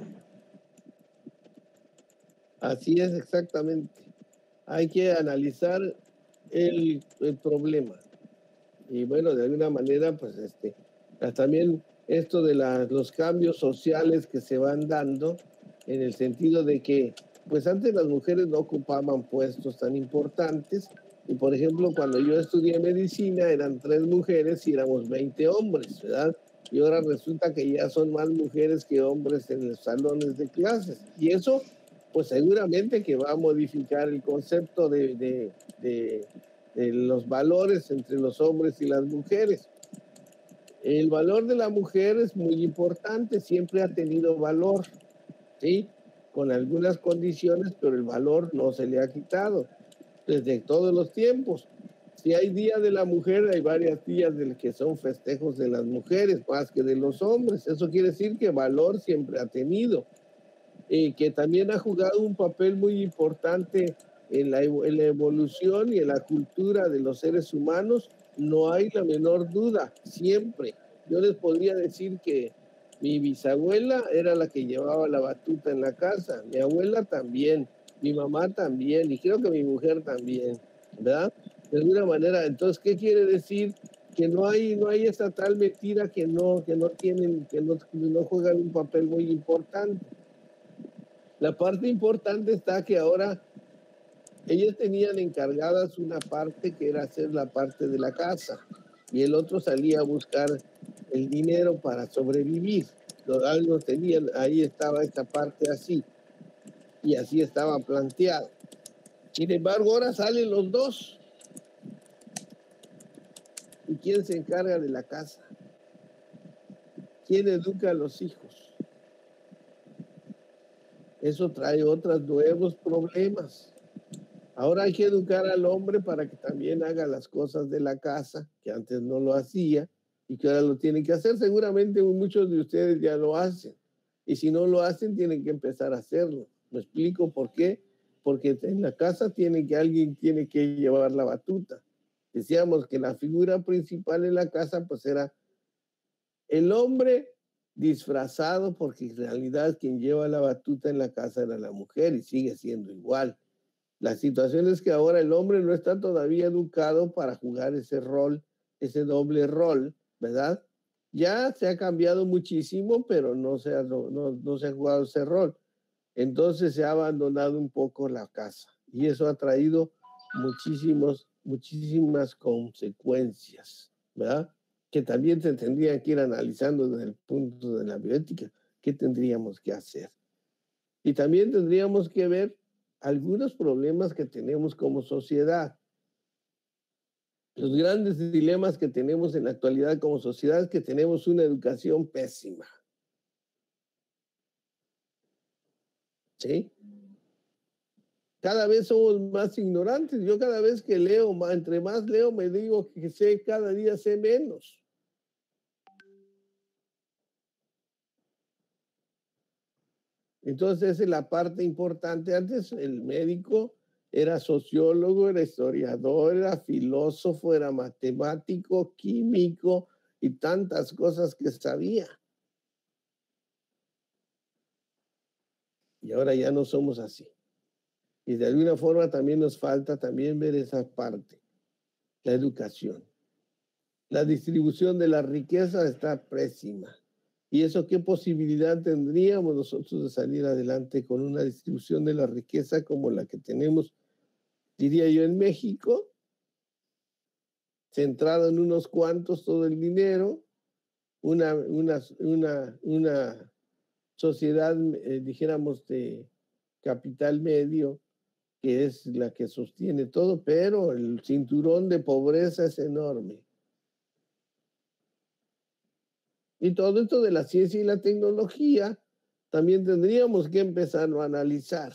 Así es, exactamente. Hay que analizar el, el problema. Y bueno, de alguna manera, pues este, también esto de la, los cambios sociales que se van dando, en el sentido de que, pues antes las mujeres no ocupaban puestos tan importantes, y por ejemplo, cuando yo estudié medicina eran tres mujeres y éramos veinte hombres, ¿verdad? Y ahora resulta que ya son más mujeres que hombres en los salones de clases. Y eso, pues seguramente que va a modificar el concepto de, de, de, de los valores entre los hombres y las mujeres. El valor de la mujer es muy importante, siempre ha tenido valor, ¿sí? Con algunas condiciones, pero el valor no se le ha quitado desde todos los tiempos. Si hay Día de la Mujer, hay varios días del que son festejos de las mujeres más que de los hombres. Eso quiere decir que valor siempre ha tenido. Eh, que también ha jugado un papel muy importante en la, en la evolución y en la cultura de los seres humanos, no hay la menor duda, siempre. Yo les podría decir que mi bisabuela era la que llevaba la batuta en la casa, mi abuela también, mi mamá también, y creo que mi mujer también, ¿verdad? De alguna manera, entonces, ¿qué quiere decir? Que no hay, no hay esa tal mentira que no, que no tienen, que no, que no juegan un papel muy importante. La parte importante está que ahora ellas tenían encargadas una parte que era hacer la parte de la casa y el otro salía a buscar el dinero para sobrevivir. Los algo tenían, ahí estaba esta parte así y así estaba planteado. Sin embargo, ahora salen los dos. ¿Y quién se encarga de la casa? ¿Quién educa a los hijos? Eso trae otros nuevos problemas. Ahora hay que educar al hombre para que también haga las cosas de la casa, que antes no lo hacía y que ahora lo tiene que hacer. Seguramente muchos de ustedes ya lo hacen. Y si no lo hacen, tienen que empezar a hacerlo. ¿Me explico por qué? Porque en la casa tiene que alguien tiene que llevar la batuta. Decíamos que la figura principal en la casa pues era el hombre disfrazado, porque en realidad quien lleva la batuta en la casa era la mujer y sigue siendo igual. La situación es que ahora el hombre no está todavía educado para jugar ese rol, ese doble rol, ¿verdad? Ya se ha cambiado muchísimo, pero no se ha, no, no, no se ha jugado ese rol. Entonces se ha abandonado un poco la casa y eso ha traído muchísimos, muchísimas consecuencias, ¿verdad? Que también se tendrían que ir analizando desde el punto de la bioética. ¿Qué tendríamos que hacer? Y también tendríamos que ver algunos problemas que tenemos como sociedad. Los grandes dilemas que tenemos en la actualidad como sociedad es que tenemos una educación pésima. ¿Sí? Cada vez somos más ignorantes. Yo cada vez que leo, entre más leo, me digo que sé, cada día sé menos. Entonces, esa es la parte importante. Antes el médico era sociólogo, era historiador, era filósofo, era matemático, químico y tantas cosas que sabía. Y ahora ya no somos así. Y de alguna forma también nos falta también ver esa parte, la educación. La distribución de la riqueza está pésima. ¿Y eso qué posibilidad tendríamos nosotros de salir adelante con una distribución de la riqueza como la que tenemos, diría yo, en México? Centrado en unos cuantos todo el dinero, una, una, una, una sociedad, eh, dijéramos, de capital medio, que es la que sostiene todo, pero el cinturón de pobreza es enorme. Y todo esto de la ciencia y la tecnología también tendríamos que empezar a analizar.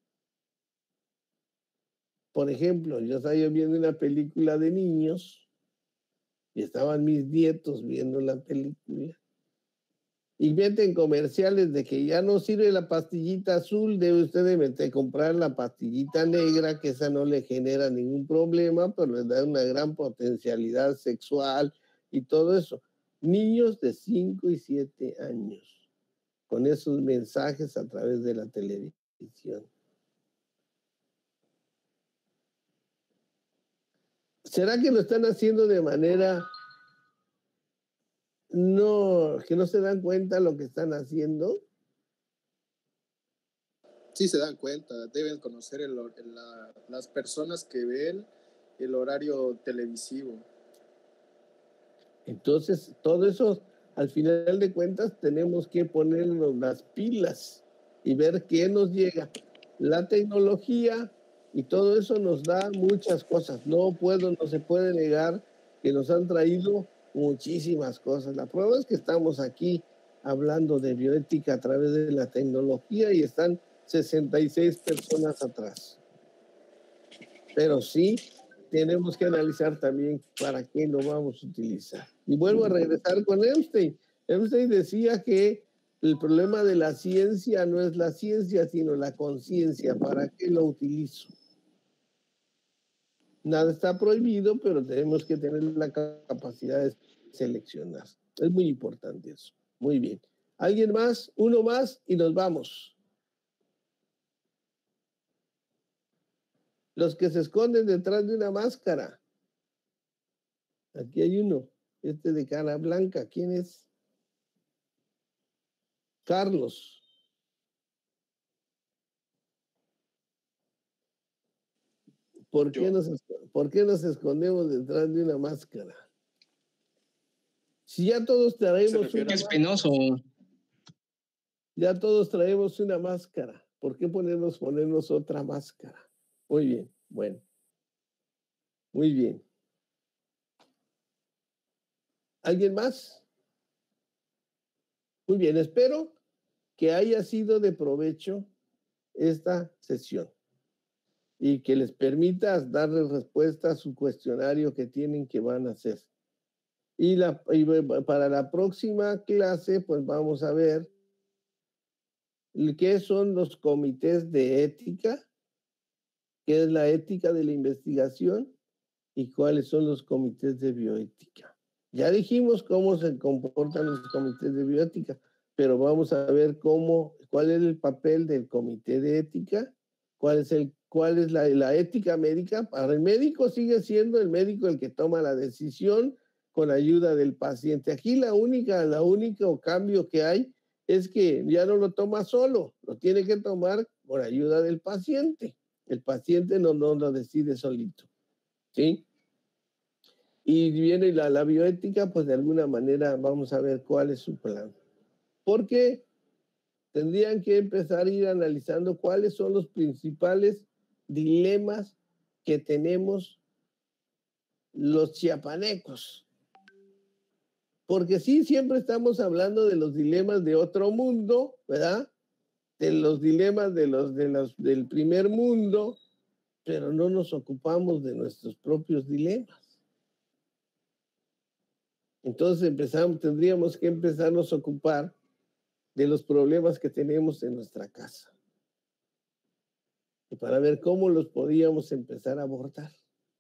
Por ejemplo, yo estaba viendo una película de niños y estaban mis nietos viendo la película. Y meten comerciales de que ya no sirve la pastillita azul, debe usted de meter, comprar la pastillita negra, que esa no le genera ningún problema, pero le da una gran potencialidad sexual y todo eso. Niños de cinco y siete años, con esos mensajes a través de la televisión. ¿Será que lo están haciendo de manera no, que no se dan cuenta lo que están haciendo? Sí se dan cuenta, deben conocer el, el, la, las personas que ven el horario televisivo. Entonces, todo eso, al final de cuentas, tenemos que ponernos las pilas y ver qué nos llega. La tecnología y todo eso nos da muchas cosas. No puedo, no se puede negar que nos han traído muchísimas cosas. La prueba es que estamos aquí hablando de bioética a través de la tecnología y están sesenta y seis personas atrás. Pero sí tenemos que analizar también para qué lo vamos a utilizar. Y vuelvo a regresar con Epstein. Epstein decía que el problema de la ciencia no es la ciencia, sino la conciencia. ¿Para qué lo utilizo? Nada está prohibido, pero tenemos que tener la capacidad de seleccionar. Es muy importante eso. Muy bien. ¿Alguien más? Uno más y nos vamos. Los que se esconden detrás de una máscara. Aquí hay uno, este de cara blanca. ¿Quién es? Carlos. ¿Por qué, nos, ¿Por qué nos escondemos detrás de una máscara? Si ya todos traemos una es penoso. Ya todos traemos una máscara. ¿Por qué ponernos, ponernos otra máscara? Muy bien, bueno. Muy bien. ¿Alguien más? Muy bien, espero que haya sido de provecho esta sesión y que les permita darles respuesta a su cuestionario que tienen que van a hacer. Y, la, y para la próxima clase, pues vamos a ver qué son los comités de ética, qué es la ética de la investigación y cuáles son los comités de bioética. Ya dijimos cómo se comportan los comités de bioética, pero vamos a ver cómo, cuál es el papel del comité de ética, ¿Cuál es, el, cuál es la, la ética médica? Para el médico sigue siendo el médico el que toma la decisión con ayuda del paciente. Aquí la única, la único cambio que hay es que ya no lo toma solo, lo tiene que tomar por ayuda del paciente. El paciente no, no lo decide solito, ¿sí? Y viene la, la bioética, pues de alguna manera vamos a ver cuál es su plan. Porque tendrían que empezar a ir analizando cuáles son los principales dilemas que tenemos los chiapanecos. Porque sí, siempre estamos hablando de los dilemas de otro mundo, ¿verdad? De los dilemas de los, de los, del primer mundo, pero no nos ocupamos de nuestros propios dilemas. Entonces empezamos, tendríamos que empezarnos a ocupar de los problemas que tenemos en nuestra casa. Y para ver cómo los podíamos empezar a abordar.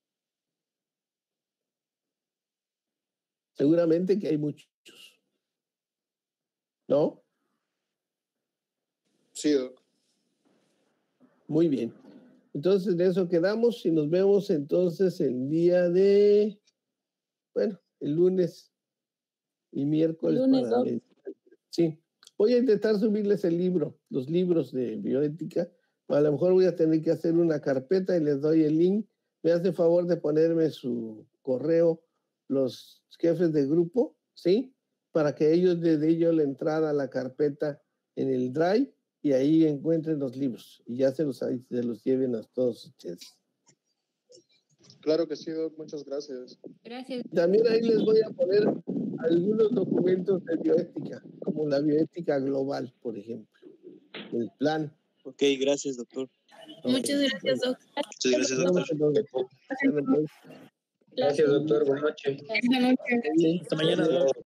Seguramente que hay muchos. ¿No? Sí, Doc. Muy bien. Entonces, de eso quedamos y nos vemos entonces el día de, bueno, el lunes y miércoles. El lunes, para Doc. ver. Sí. Voy a intentar subirles el libro, los libros de bioética. A lo mejor voy a tener que hacer una carpeta y les doy el link. Me hace favor de ponerme su correo, los jefes de grupo, ¿sí? Para que ellos desde ellos la entrada a la carpeta en el Drive y ahí encuentren los libros y ya se los, se los lleven a todos ustedes. Claro que sí, Doc. Muchas gracias. Gracias. También ahí les voy a poner algunos documentos de bioética, como la bioética global, por ejemplo, el plan. Ok, gracias, doctor. Muchas gracias, Doc. Muchas gracias, doctor. Gracias, doctor. Buenas noches. Buenas noches. Hasta mañana, doctor.